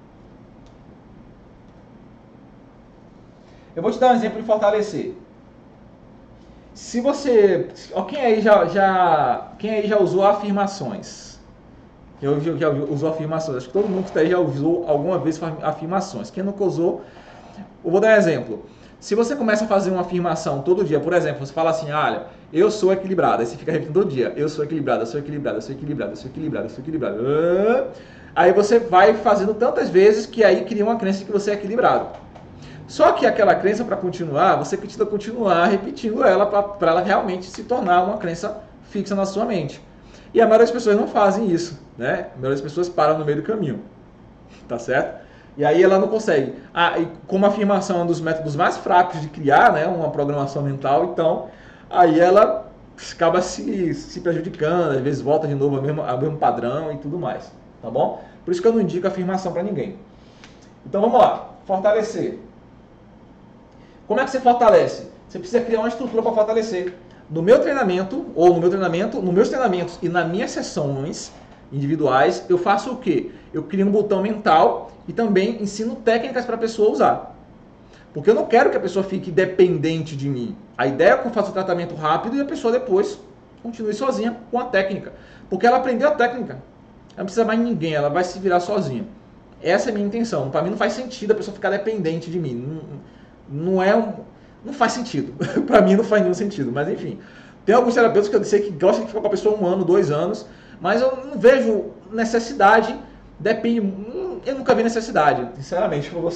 Eu vou te dar um exemplo de fortalecer. Se você... Quem aí já usou afirmações? Eu já usou afirmações. Acho que todo mundo que está aí já usou alguma vez afirmações. Quem nunca usou, eu vou dar um exemplo. Se você começa a fazer uma afirmação todo dia, por exemplo, você fala assim, olha, eu sou equilibrado. Aí você fica repetindo todo dia, eu sou equilibrado, eu sou equilibrado, eu sou equilibrado, eu sou equilibrado, eu sou equilibrado. Aí você vai fazendo tantas vezes que aí cria uma crença de que você é equilibrado. Só que aquela crença, para continuar, você precisa continuar repetindo ela para ela realmente se tornar uma crença fixa na sua mente. E a maioria das pessoas não fazem isso, né? A maioria das pessoas param no meio do caminho, tá certo? E aí ela não consegue. E como a afirmação é um dos métodos mais fracos de criar, né, uma programação mental, então aí ela acaba se prejudicando, às vezes volta de novo ao mesmo padrão e tudo mais, tá bom? Por isso que eu não indico afirmação para ninguém. Então vamos lá, fortalecer. Como é que você fortalece? Você precisa criar uma estrutura para fortalecer. No meu treinamento, nos meus treinamentos e nas minhas sessões individuais, eu faço o quê? Eu crio um botão mental e também ensino técnicas para a pessoa usar. Porque eu não quero que a pessoa fique dependente de mim. A ideia é que eu faça o tratamento rápido e a pessoa depois continue sozinha com a técnica. Porque ela aprendeu a técnica. Ela não precisa mais de ninguém, ela vai se virar sozinha. Essa é a minha intenção. Para mim não faz sentido a pessoa ficar dependente de mim. Não faz sentido. Para mim não faz nenhum sentido. Mas enfim, tem alguns terapeutas que eu sei que gostam de ficar com a pessoa 1 ano, 2 anos, mas eu não vejo necessidade, eu nunca vi necessidade, sinceramente, para você.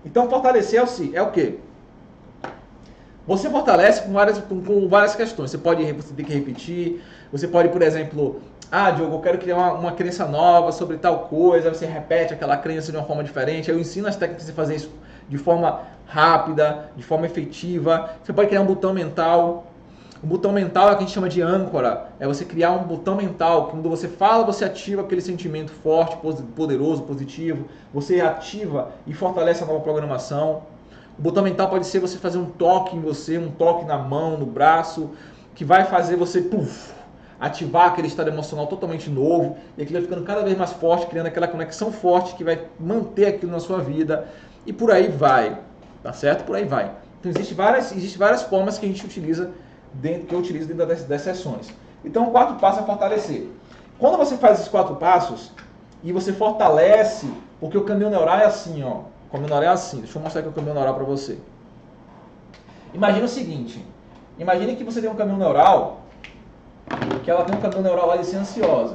Então, fortalecer é o quê? Você fortalece com várias questões. Você tem que repetir. Você pode, por exemplo, Diogo, eu quero criar uma crença nova sobre tal coisa. Você repete aquela crença de uma forma diferente. Eu ensino as técnicas de fazer isso de forma rápida, de forma efetiva. Você pode criar um botão mental. O botão mental é o que a gente chama de âncora. É você criar um botão mental. Quando você fala, você ativa aquele sentimento forte, poderoso, positivo. Você ativa e fortalece a nova programação. O botão mental pode ser você fazer um toque em você, um toque na mão, no braço, que vai fazer você ativar aquele estado emocional totalmente novo, e aquilo vai ficando cada vez mais forte, criando aquela conexão forte que vai manter aquilo na sua vida, e por aí vai, tá certo? Por aí vai. Então existem várias formas que a gente utiliza, que eu utilizo dentro das sessões. Então o quarto passo é fortalecer. Quando você faz esses 4 passos, e você fortalece, porque o caminho neural é assim, ó. O caminho neural é assim. Deixa eu mostrar aqui o caminho neural para você. Imagina o seguinte. Imagine que você tem um caminho neural, que ela tem um caminho neural lá de ser ansiosa.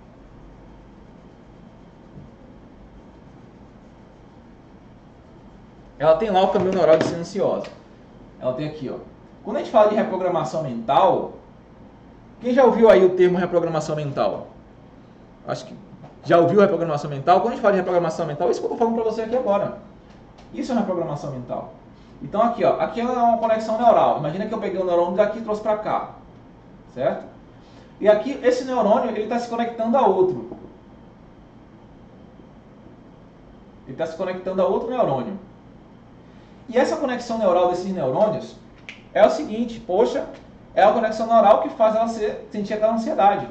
Ela tem lá o caminho neural de ser ansiosa. Ela tem aqui, ó. Quando a gente fala de reprogramação mental, quem já ouviu aí o termo reprogramação mental? Acho que já ouviu reprogramação mental? Quando a gente fala de reprogramação mental, isso que eu estou falando para você aqui agora. Isso é reprogramação mental. Então aqui, ó, aqui é uma conexão neural. Imagina que eu peguei um neurônio daqui e trouxe para cá, certo? E aqui, esse neurônio, ele está se conectando a outro. Ele está se conectando a outro neurônio. E essa conexão neural desses neurônios é o seguinte, poxa, é a conexão neural que faz ela sentir aquela ansiedade.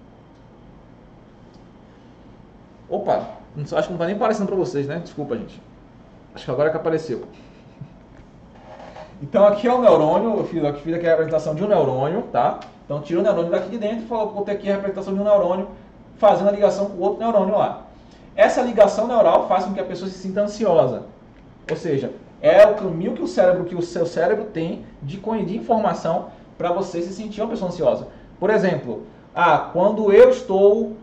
Opa, acho que não está nem aparecendo para vocês, né? Desculpa, gente. Acho que agora é que apareceu. Então aqui é o neurônio, eu fiz aqui a representação de um neurônio, tá? Então tira o neurônio daqui de dentro e falou que vou ter aqui a representação de um neurônio fazendo a ligação com o outro neurônio lá. Essa ligação neural faz com que a pessoa se sinta ansiosa. Ou seja, é o caminho que o seu cérebro tem de informação para você se sentir uma pessoa ansiosa. Por exemplo, quando eu estou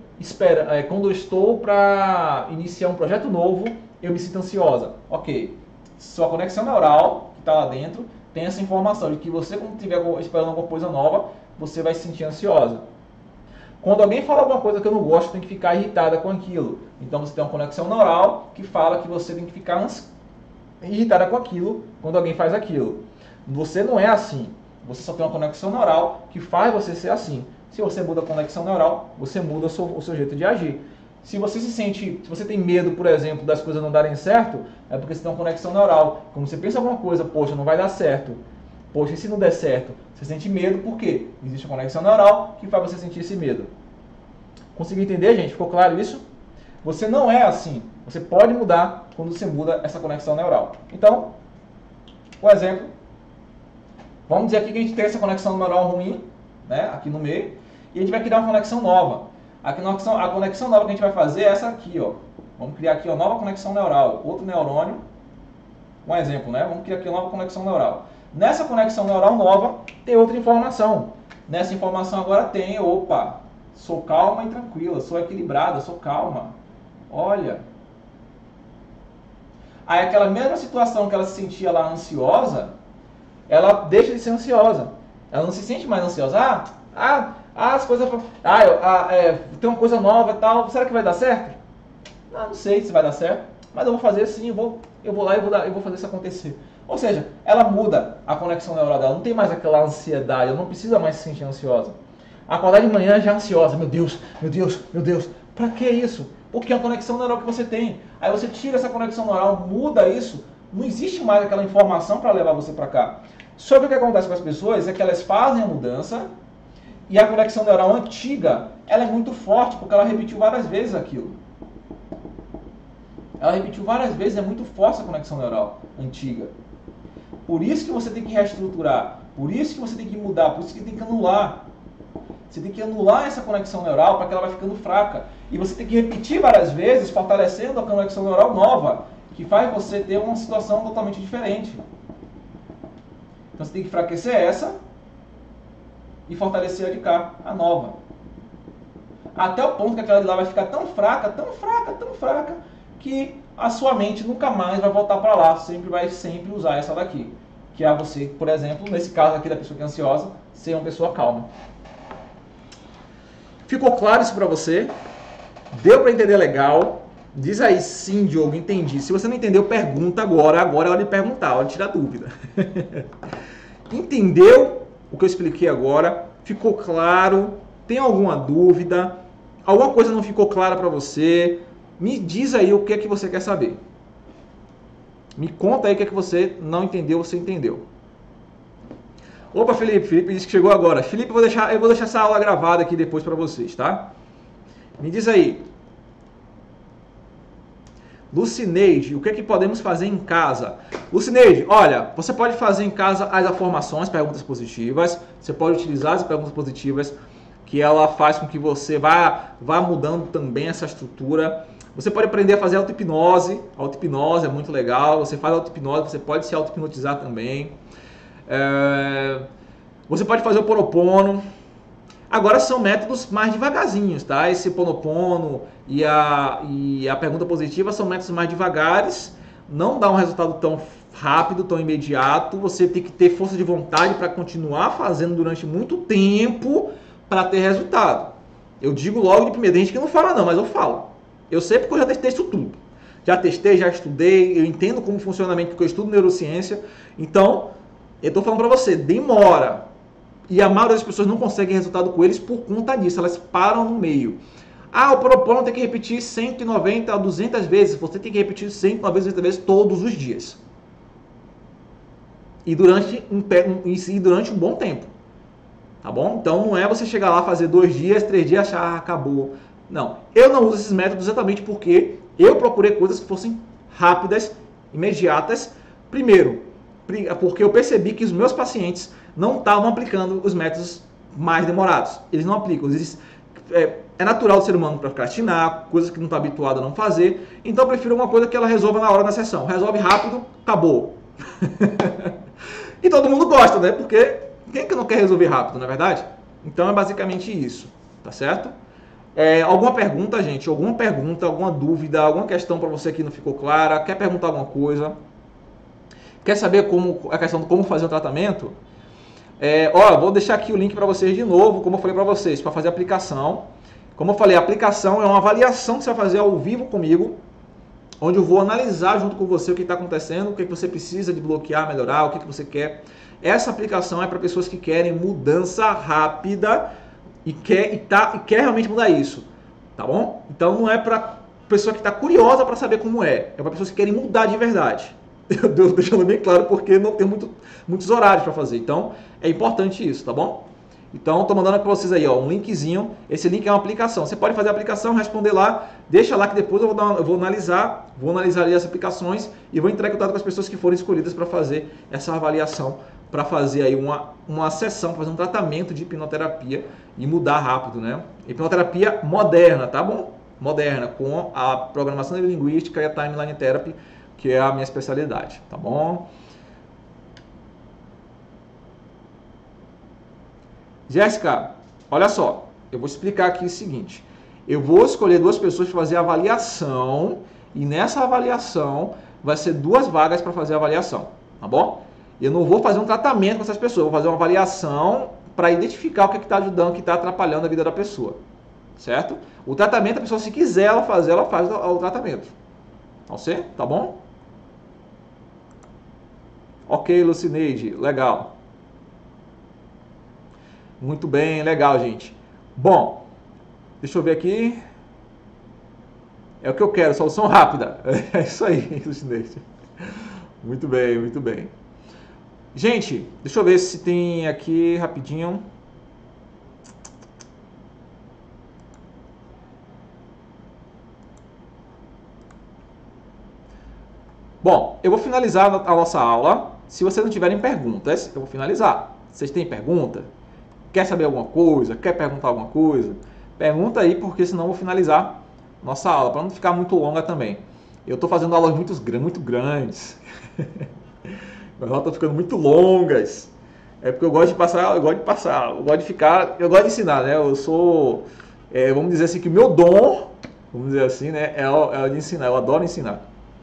para iniciar um projeto novo, eu me sinto ansiosa. Ok, sua conexão neural que está lá dentro tem essa informação de que você, quando estiver esperando alguma coisa nova, você vai se sentir ansiosa. Quando alguém fala alguma coisa que eu não gosto, tem que ficar irritada com aquilo. Então você tem uma conexão neural que fala que você tem que ficar irritada com aquilo quando alguém faz aquilo. Você não é assim. Você só tem uma conexão neural que faz você ser assim. Se você muda a conexão neural, você muda o seu jeito de agir. Se você tem medo, por exemplo, das coisas não darem certo, é porque você tem uma conexão neural. Quando você pensa alguma coisa, poxa, não vai dar certo. Poxa, e se não der certo? Você sente medo, por quê? Existe uma conexão neural que faz você sentir esse medo. Conseguiu entender, gente? Ficou claro isso? Você não é assim. Você pode mudar quando você muda essa conexão neural. Então, por exemplo, vamos dizer aqui que a gente tem essa conexão neural ruim, né, aqui no meio, e a gente vai criar uma conexão nova. A conexão nova que a gente vai fazer é essa aqui, ó. Vamos criar aqui uma nova conexão neural, outro neurônio. Um exemplo, né? Vamos criar aqui uma nova conexão neural. Nessa conexão neural nova tem outra informação. Nessa informação agora tem, opa, sou calma e tranquila, sou equilibrada, sou calma. Olha. Aí aquela mesma situação que ela se sentia lá ansiosa, ela deixa de ser ansiosa. Ela não se sente mais ansiosa. As coisas... tem uma coisa nova e tal, será que vai dar certo? Não sei se vai dar certo, mas eu vou fazer sim, eu vou lá e vou fazer isso acontecer. Ou seja, ela muda a conexão neural dela, não tem mais aquela ansiedade, ela não precisa mais se sentir ansiosa. Acordar de manhã já ansiosa, meu Deus, pra que isso? Porque é a conexão neural que você tem. Aí você tira essa conexão neural, muda isso, não existe mais aquela informação para levar você para cá. Só que o que acontece com as pessoas é que elas fazem a mudança e a conexão neural antiga, ela é muito forte porque ela repetiu várias vezes aquilo. Ela repetiu várias vezes, é muito forte a conexão neural antiga. Por isso que você tem que reestruturar, por isso que você tem que mudar, por isso que tem que anular. Você tem que anular essa conexão neural para que ela vai ficando fraca. E você tem que repetir várias vezes, fortalecendo a conexão neural nova, que faz você ter uma situação totalmente diferente. Então você tem que enfraquecer essa e fortalecer a de cá, a nova. Até o ponto que aquela de lá vai ficar tão fraca, que a sua mente nunca mais vai voltar para lá, vai sempre usar essa daqui. Que é você, por exemplo, nesse caso aqui da pessoa que é ansiosa, ser uma pessoa calma. Ficou claro isso para você? Deu para entender legal? Diz aí, sim, Diogo, entendi. Se você não entendeu, pergunta agora. Agora é hora de perguntar, hora de tirar dúvida. Entendeu o que eu expliquei agora? Ficou claro? Tem alguma dúvida? Alguma coisa não ficou clara para você? Me diz aí o que é que você quer saber. Me conta aí o que é que você não entendeu ou você entendeu. Opa, Felipe. Felipe disse que chegou agora. Felipe, eu vou deixar essa aula gravada aqui depois para vocês, tá? Me diz aí. Lucineide, o que é que podemos fazer em casa? Lucineide, olha, você pode fazer em casa as afirmações, perguntas positivas. Você pode utilizar as perguntas positivas, que ela faz com que você vá mudando também essa estrutura. Você pode aprender a fazer auto-hipnose. Auto-hipnose é muito legal. Você faz auto-hipnose, você pode se auto-hipnotizar também. Você pode fazer o Ponopono. Agora são métodos mais devagarzinhos, tá? Esse Ponopono e a pergunta positiva são métodos mais devagares. Não dá um resultado tão rápido, tão imediato. Você tem que ter força de vontade para continuar fazendo durante muito tempo para ter resultado. Eu digo logo de primeira, tem gente que não fala não, mas eu falo. Eu sei porque eu já testei isso tudo. Já testei, já estudei, eu entendo como funciona a mente, porque eu estudo neurociência. Então, eu estou falando para você, demora. E a maioria das pessoas não consegue resultado com eles por conta disso, elas param no meio. Ah, o Ponopono tem que repetir 190 a 200 vezes, você tem que repetir 190 vezes todos os dias. E durante um bom tempo. Tá bom? Então não é você chegar lá, fazer 2 dias, 3 dias, achar, acabou. Não, eu não uso esses métodos exatamente porque eu procurei coisas que fossem rápidas, imediatas. Primeiro, porque eu percebi que os meus pacientes não estavam aplicando os métodos mais demorados. Eles não aplicam. É natural do ser humano procrastinar, coisas que não está habituado a não fazer. Então eu prefiro uma coisa que ela resolva na hora da sessão. Resolve rápido, acabou. E todo mundo gosta, né? Porque quem que não quer resolver rápido, não é verdade? Então é basicamente isso, tá certo? Alguma pergunta, gente? Alguma pergunta, alguma dúvida, alguma questão para você que não ficou clara? Quer perguntar alguma coisa? Quer saber a questão de como fazer o tratamento? Vou deixar aqui o link para vocês de novo, como eu falei para vocês, para fazer a aplicação. Como eu falei, a aplicação é uma avaliação que você vai fazer ao vivo comigo, onde eu vou analisar junto com você o que está acontecendo, o que você precisa de bloquear, melhorar, o que você quer. Essa aplicação é para pessoas que querem mudança rápida e quer realmente mudar isso, tá bom? Então não é para pessoa que está curiosa para saber como é para pessoas que querem mudar de verdade. Eu estou deixando bem claro porque não tem muitos horários para fazer, então é importante isso, tá bom? Então estou mandando para vocês aí, um linkzinho. Esse link é uma aplicação. Você pode fazer a aplicação, responder lá, deixa lá que depois eu vou analisar ali as aplicações e vou entrar em contato com as pessoas que forem escolhidas para fazer essa avaliação, para fazer aí uma sessão, fazer um tratamento de hipnoterapia e mudar rápido, né? Hipnoterapia moderna, tá bom? Moderna, com a programação neurolinguística e a timeline therapy, que é a minha especialidade, tá bom? Jéssica, olha só, eu vou explicar aqui o seguinte. Eu vou escolher 2 pessoas para fazer a avaliação e nessa avaliação vai ser 2 vagas para fazer a avaliação, tá bom? Eu não vou fazer um tratamento com essas pessoas, vou fazer uma avaliação para identificar o que está ajudando, o que está atrapalhando a vida da pessoa, certo? O tratamento, a pessoa, se quiser ela faz o tratamento. Você, tá bom? Ok, Lucineide, legal. Muito bem, legal, gente. Bom, deixa eu ver aqui. É o que eu quero, solução rápida. É isso aí, Lucineide. Muito bem, muito bem. Gente, deixa eu ver se tem aqui rapidinho. Bom, eu vou finalizar a nossa aula. Se vocês não tiverem perguntas, eu vou finalizar. Vocês têm pergunta? Quer saber alguma coisa? Quer perguntar alguma coisa? Pergunta aí, porque senão eu vou finalizar nossa aula, para não ficar muito longa também. Eu estou fazendo aulas muito grandes. As aulas estão ficando muito longas. É porque eu gosto de passar, eu gosto de ensinar, né? Eu sou, vamos dizer assim, que o meu dom, vamos dizer assim, né, é de ensinar. Eu adoro ensinar.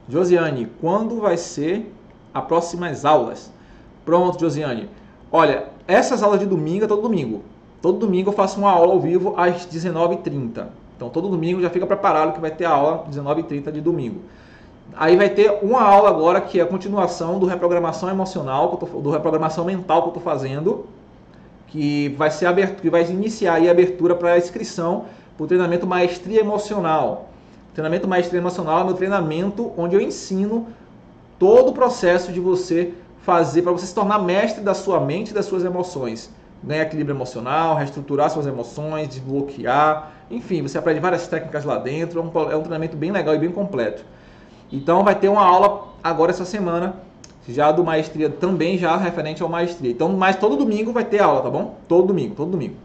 Josiane, quando vai ser as próximas aulas? Pronto, Josiane. Olha, essas aulas de domingo é todo domingo. Todo domingo eu faço uma aula ao vivo às 19h30. Então, todo domingo já fica preparado que vai ter a aula 19h30 de domingo. Aí vai ter uma aula agora que é a continuação do reprogramação emocional, do reprogramação mental que eu estou fazendo, que vai ser aberto, que vai iniciar aí a abertura para a inscrição para o treinamento Maestria Emocional. O treinamento Maestria Emocional é meu treinamento onde eu ensino todo o processo de você fazer para você se tornar mestre da sua mente e das suas emoções. Ganhar equilíbrio emocional, reestruturar suas emoções, desbloquear, enfim, você aprende várias técnicas lá dentro, é um treinamento bem legal e bem completo. Então vai ter uma aula agora essa semana, já do Maestria também, já referente ao Maestria. Então, mas todo domingo vai ter aula, tá bom? Todo domingo, todo domingo.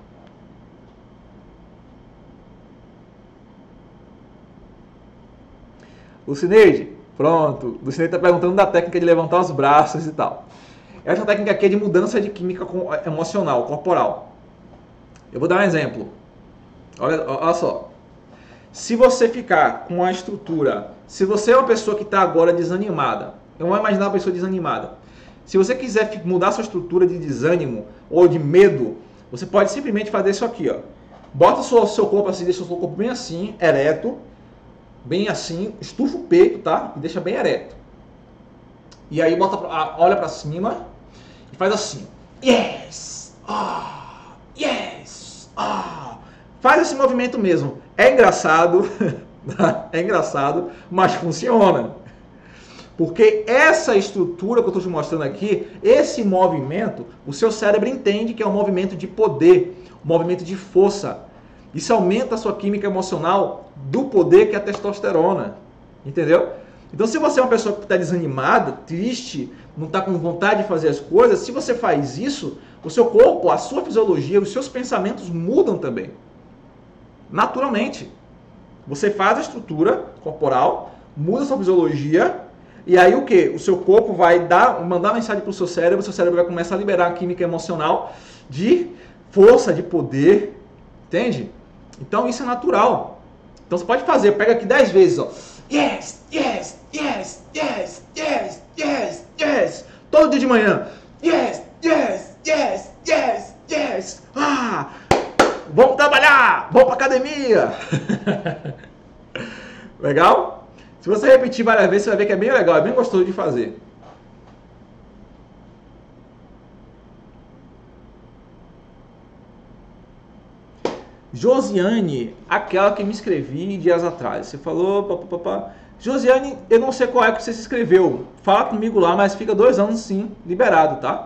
Lucineide, pronto. Lucineide está perguntando da técnica de levantar os braços e tal. Essa técnica aqui é de mudança de química emocional, corporal. Eu vou dar um exemplo. Olha só. Se você ficar com a estrutura, se você é uma pessoa que está agora desanimada, eu vou imaginar uma pessoa desanimada. Se você quiser mudar sua estrutura de desânimo ou de medo, você pode simplesmente fazer isso aqui, ó. Bota o seu corpo assim, deixa o seu corpo bem assim, ereto, bem assim, estufa o peito, tá? E deixa bem ereto. E aí olha para cima e faz assim. Yes! Ah! Yes! Ah! Faz esse movimento mesmo. É engraçado, mas funciona. Porque essa estrutura que eu estou te mostrando aqui, esse movimento, o seu cérebro entende que é um movimento de poder, um movimento de força. Isso aumenta a sua química emocional do poder que é a testosterona. Entendeu? Então, se você é uma pessoa que está desanimada, triste, não está com vontade de fazer as coisas, se você faz isso, o seu corpo, a sua fisiologia, os seus pensamentos mudam também. Naturalmente. Você faz a estrutura corporal, muda a sua fisiologia, e aí o que? O seu corpo vai mandar mensagem para o seu cérebro vai começar a liberar a química emocional de força, de poder, entende? Então isso é natural. Então você pode fazer, pega aqui 10 vezes, ó. Yes, yes, yes, yes, yes, yes, yes. Todo dia de manhã. Yes, yes, yes, yes, yes. Ah! Vamos trabalhar! Vamos pra academia! Legal? Se você repetir várias vezes, você vai ver que é bem legal, é bem gostoso de fazer. Josiane, aquela que me inscrevi dias atrás. Você falou, papapá. Josiane, eu não sei qual é que você se inscreveu. Fala comigo lá, mas fica 2 anos sim, liberado, tá?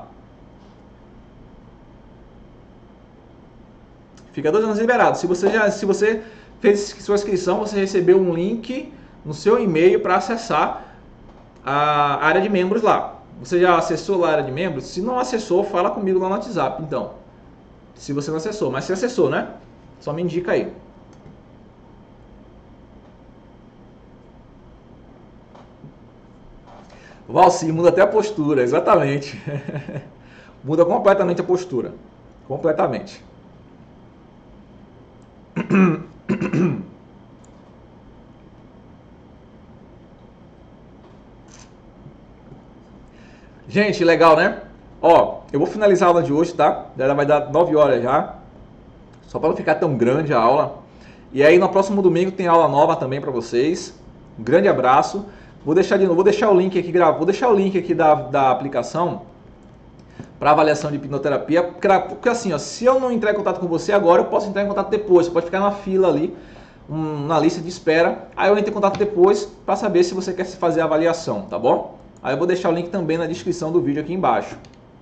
Fica 2 anos liberado. Se você fez sua inscrição, você recebeu um link no seu e-mail para acessar a área de membros lá. Você já acessou lá a área de membros? Se não acessou, fala comigo lá no WhatsApp, então. Se você não acessou, mas se acessou, né? Só me indica aí. Valci, muda até a postura, exatamente. Muda completamente a postura. Completamente. Gente, legal, né? Ó, eu vou finalizar a aula de hoje, tá? Já vai dar 9 horas já. Só para não ficar tão grande a aula. E aí no próximo domingo tem aula nova também para vocês. Um grande abraço. Vou deixar o link aqui, vou deixar o link aqui da aplicação para avaliação de hipnoterapia, porque assim, ó, se eu não entrar em contato com você agora, eu posso entrar em contato depois. Você pode ficar na fila ali, na lista de espera. Aí eu entro em contato depois para saber se você quer fazer a avaliação, tá bom? Aí eu vou deixar o link também na descrição do vídeo aqui embaixo.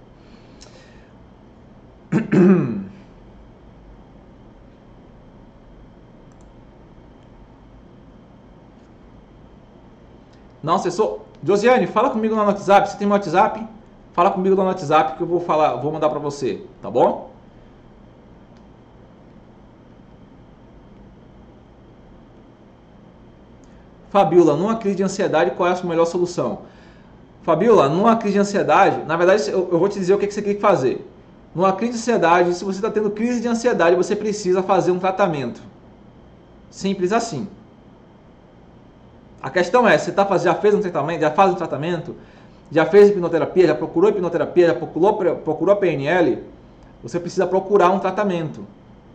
Não acessou? Josiane, fala comigo lá no WhatsApp. Você tem meu WhatsApp? Fala comigo lá no WhatsApp que eu vou mandar para você, tá bom? Fabiola, numa crise de ansiedade, qual é a sua melhor solução? Fabiola, numa crise de ansiedade, na verdade eu vou te dizer o que você tem que fazer. Numa crise de ansiedade, se você está tendo crise de ansiedade, você precisa fazer um tratamento. Simples assim. A questão é, você já fez um tratamento, já faz um tratamento, já fez hipnoterapia, já procurou hipnoterapia, já procurou a PNL, você precisa procurar um tratamento.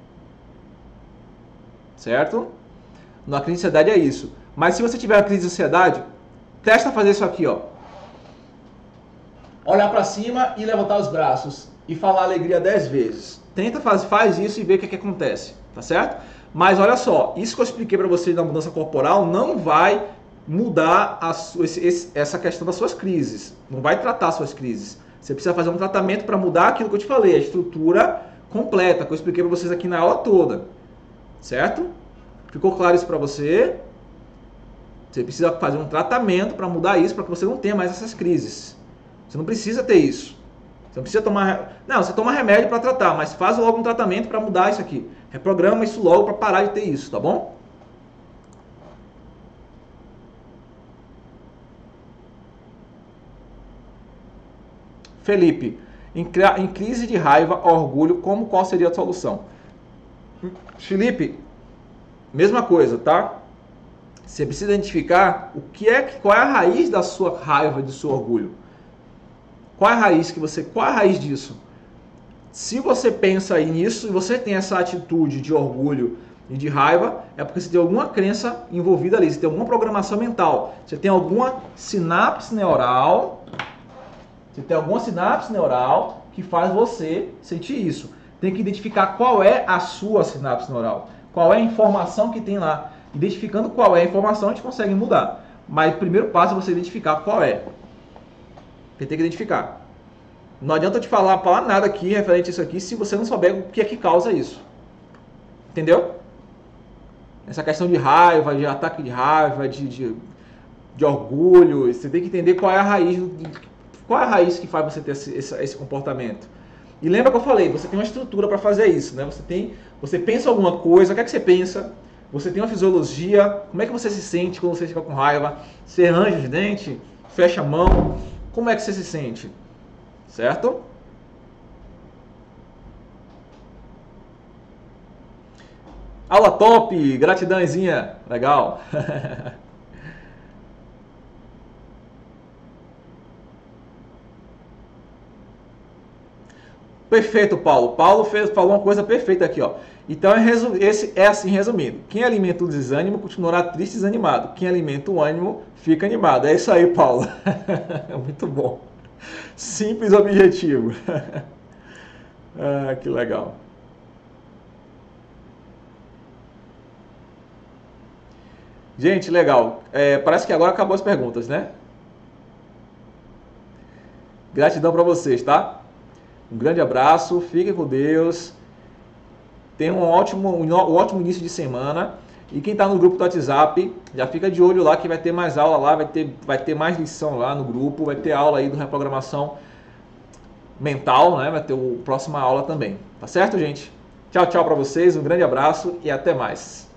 Certo? Na crise de ansiedade é isso. Mas se você tiver uma crise de ansiedade, testa fazer isso aqui, ó. Olhar para cima e levantar os braços e falar alegria 10 vezes. Tenta faz isso e vê o que acontece, tá certo? Mas olha só, isso que eu expliquei para você da mudança corporal não vai mudar essa questão das suas crises, não vai tratar as suas crises. Você precisa fazer um tratamento para mudar aquilo que eu te falei, a estrutura completa, que eu expliquei para vocês aqui na aula toda, certo? Ficou claro isso para você? Você precisa fazer um tratamento para mudar isso, para que você não tenha mais essas crises. Você não precisa ter isso. Você não precisa tomar... Não, você toma remédio para tratar, mas faz logo um tratamento para mudar isso aqui. Reprograma isso logo para parar de ter isso, tá bom? Felipe, em crise de raiva, orgulho, qual seria a solução? Felipe, mesma coisa, tá? Você precisa identificar qual é a raiz da sua raiva, do seu orgulho. Qual é a raiz disso? Se você pensa aí nisso e você tem essa atitude de orgulho e de raiva, é porque você tem alguma crença envolvida ali, você tem alguma programação mental, você tem alguma sinapse neural, que faz você sentir isso. Tem que identificar qual é a sua sinapse neural, qual é a informação que tem lá. Identificando qual é a informação, a gente consegue mudar. Mas o primeiro passo é você identificar qual é. Você tem que identificar. Não adianta eu te falar nada aqui referente a isso aqui se você não souber o que é que causa isso. Entendeu? Essa questão de raiva, de ataque de raiva, de orgulho, você tem que entender qual é a raiz que faz você ter esse comportamento. E lembra que eu falei, você tem uma estrutura para fazer isso, né? Você pensa alguma coisa, o que é que você pensa? Você tem uma fisiologia, como é que você se sente quando você fica com raiva? Você arranja os dentes, fecha a mão, como é que você se sente? Certo? Aula top, gratidãozinha, legal. Perfeito, Paulo. Paulo falou uma coisa perfeita aqui, ó. Então, é assim resumindo. Quem alimenta o desânimo continuará triste e desanimado. Quem alimenta o ânimo fica animado. É isso aí, Paulo. Muito bom. Simples e objetivo. Ah, que legal. Gente, legal. Parece que agora acabou as perguntas, né? Gratidão para vocês, tá? Um grande abraço, fiquem com Deus. Tenham um ótimo início de semana. E quem está no grupo do WhatsApp, já fica de olho lá que vai ter mais aula lá, vai ter mais lição lá no grupo, vai ter aula aí do reprogramação mental, né? Vai ter a próxima aula também. Tá certo, gente? Tchau, tchau para vocês, um grande abraço e até mais.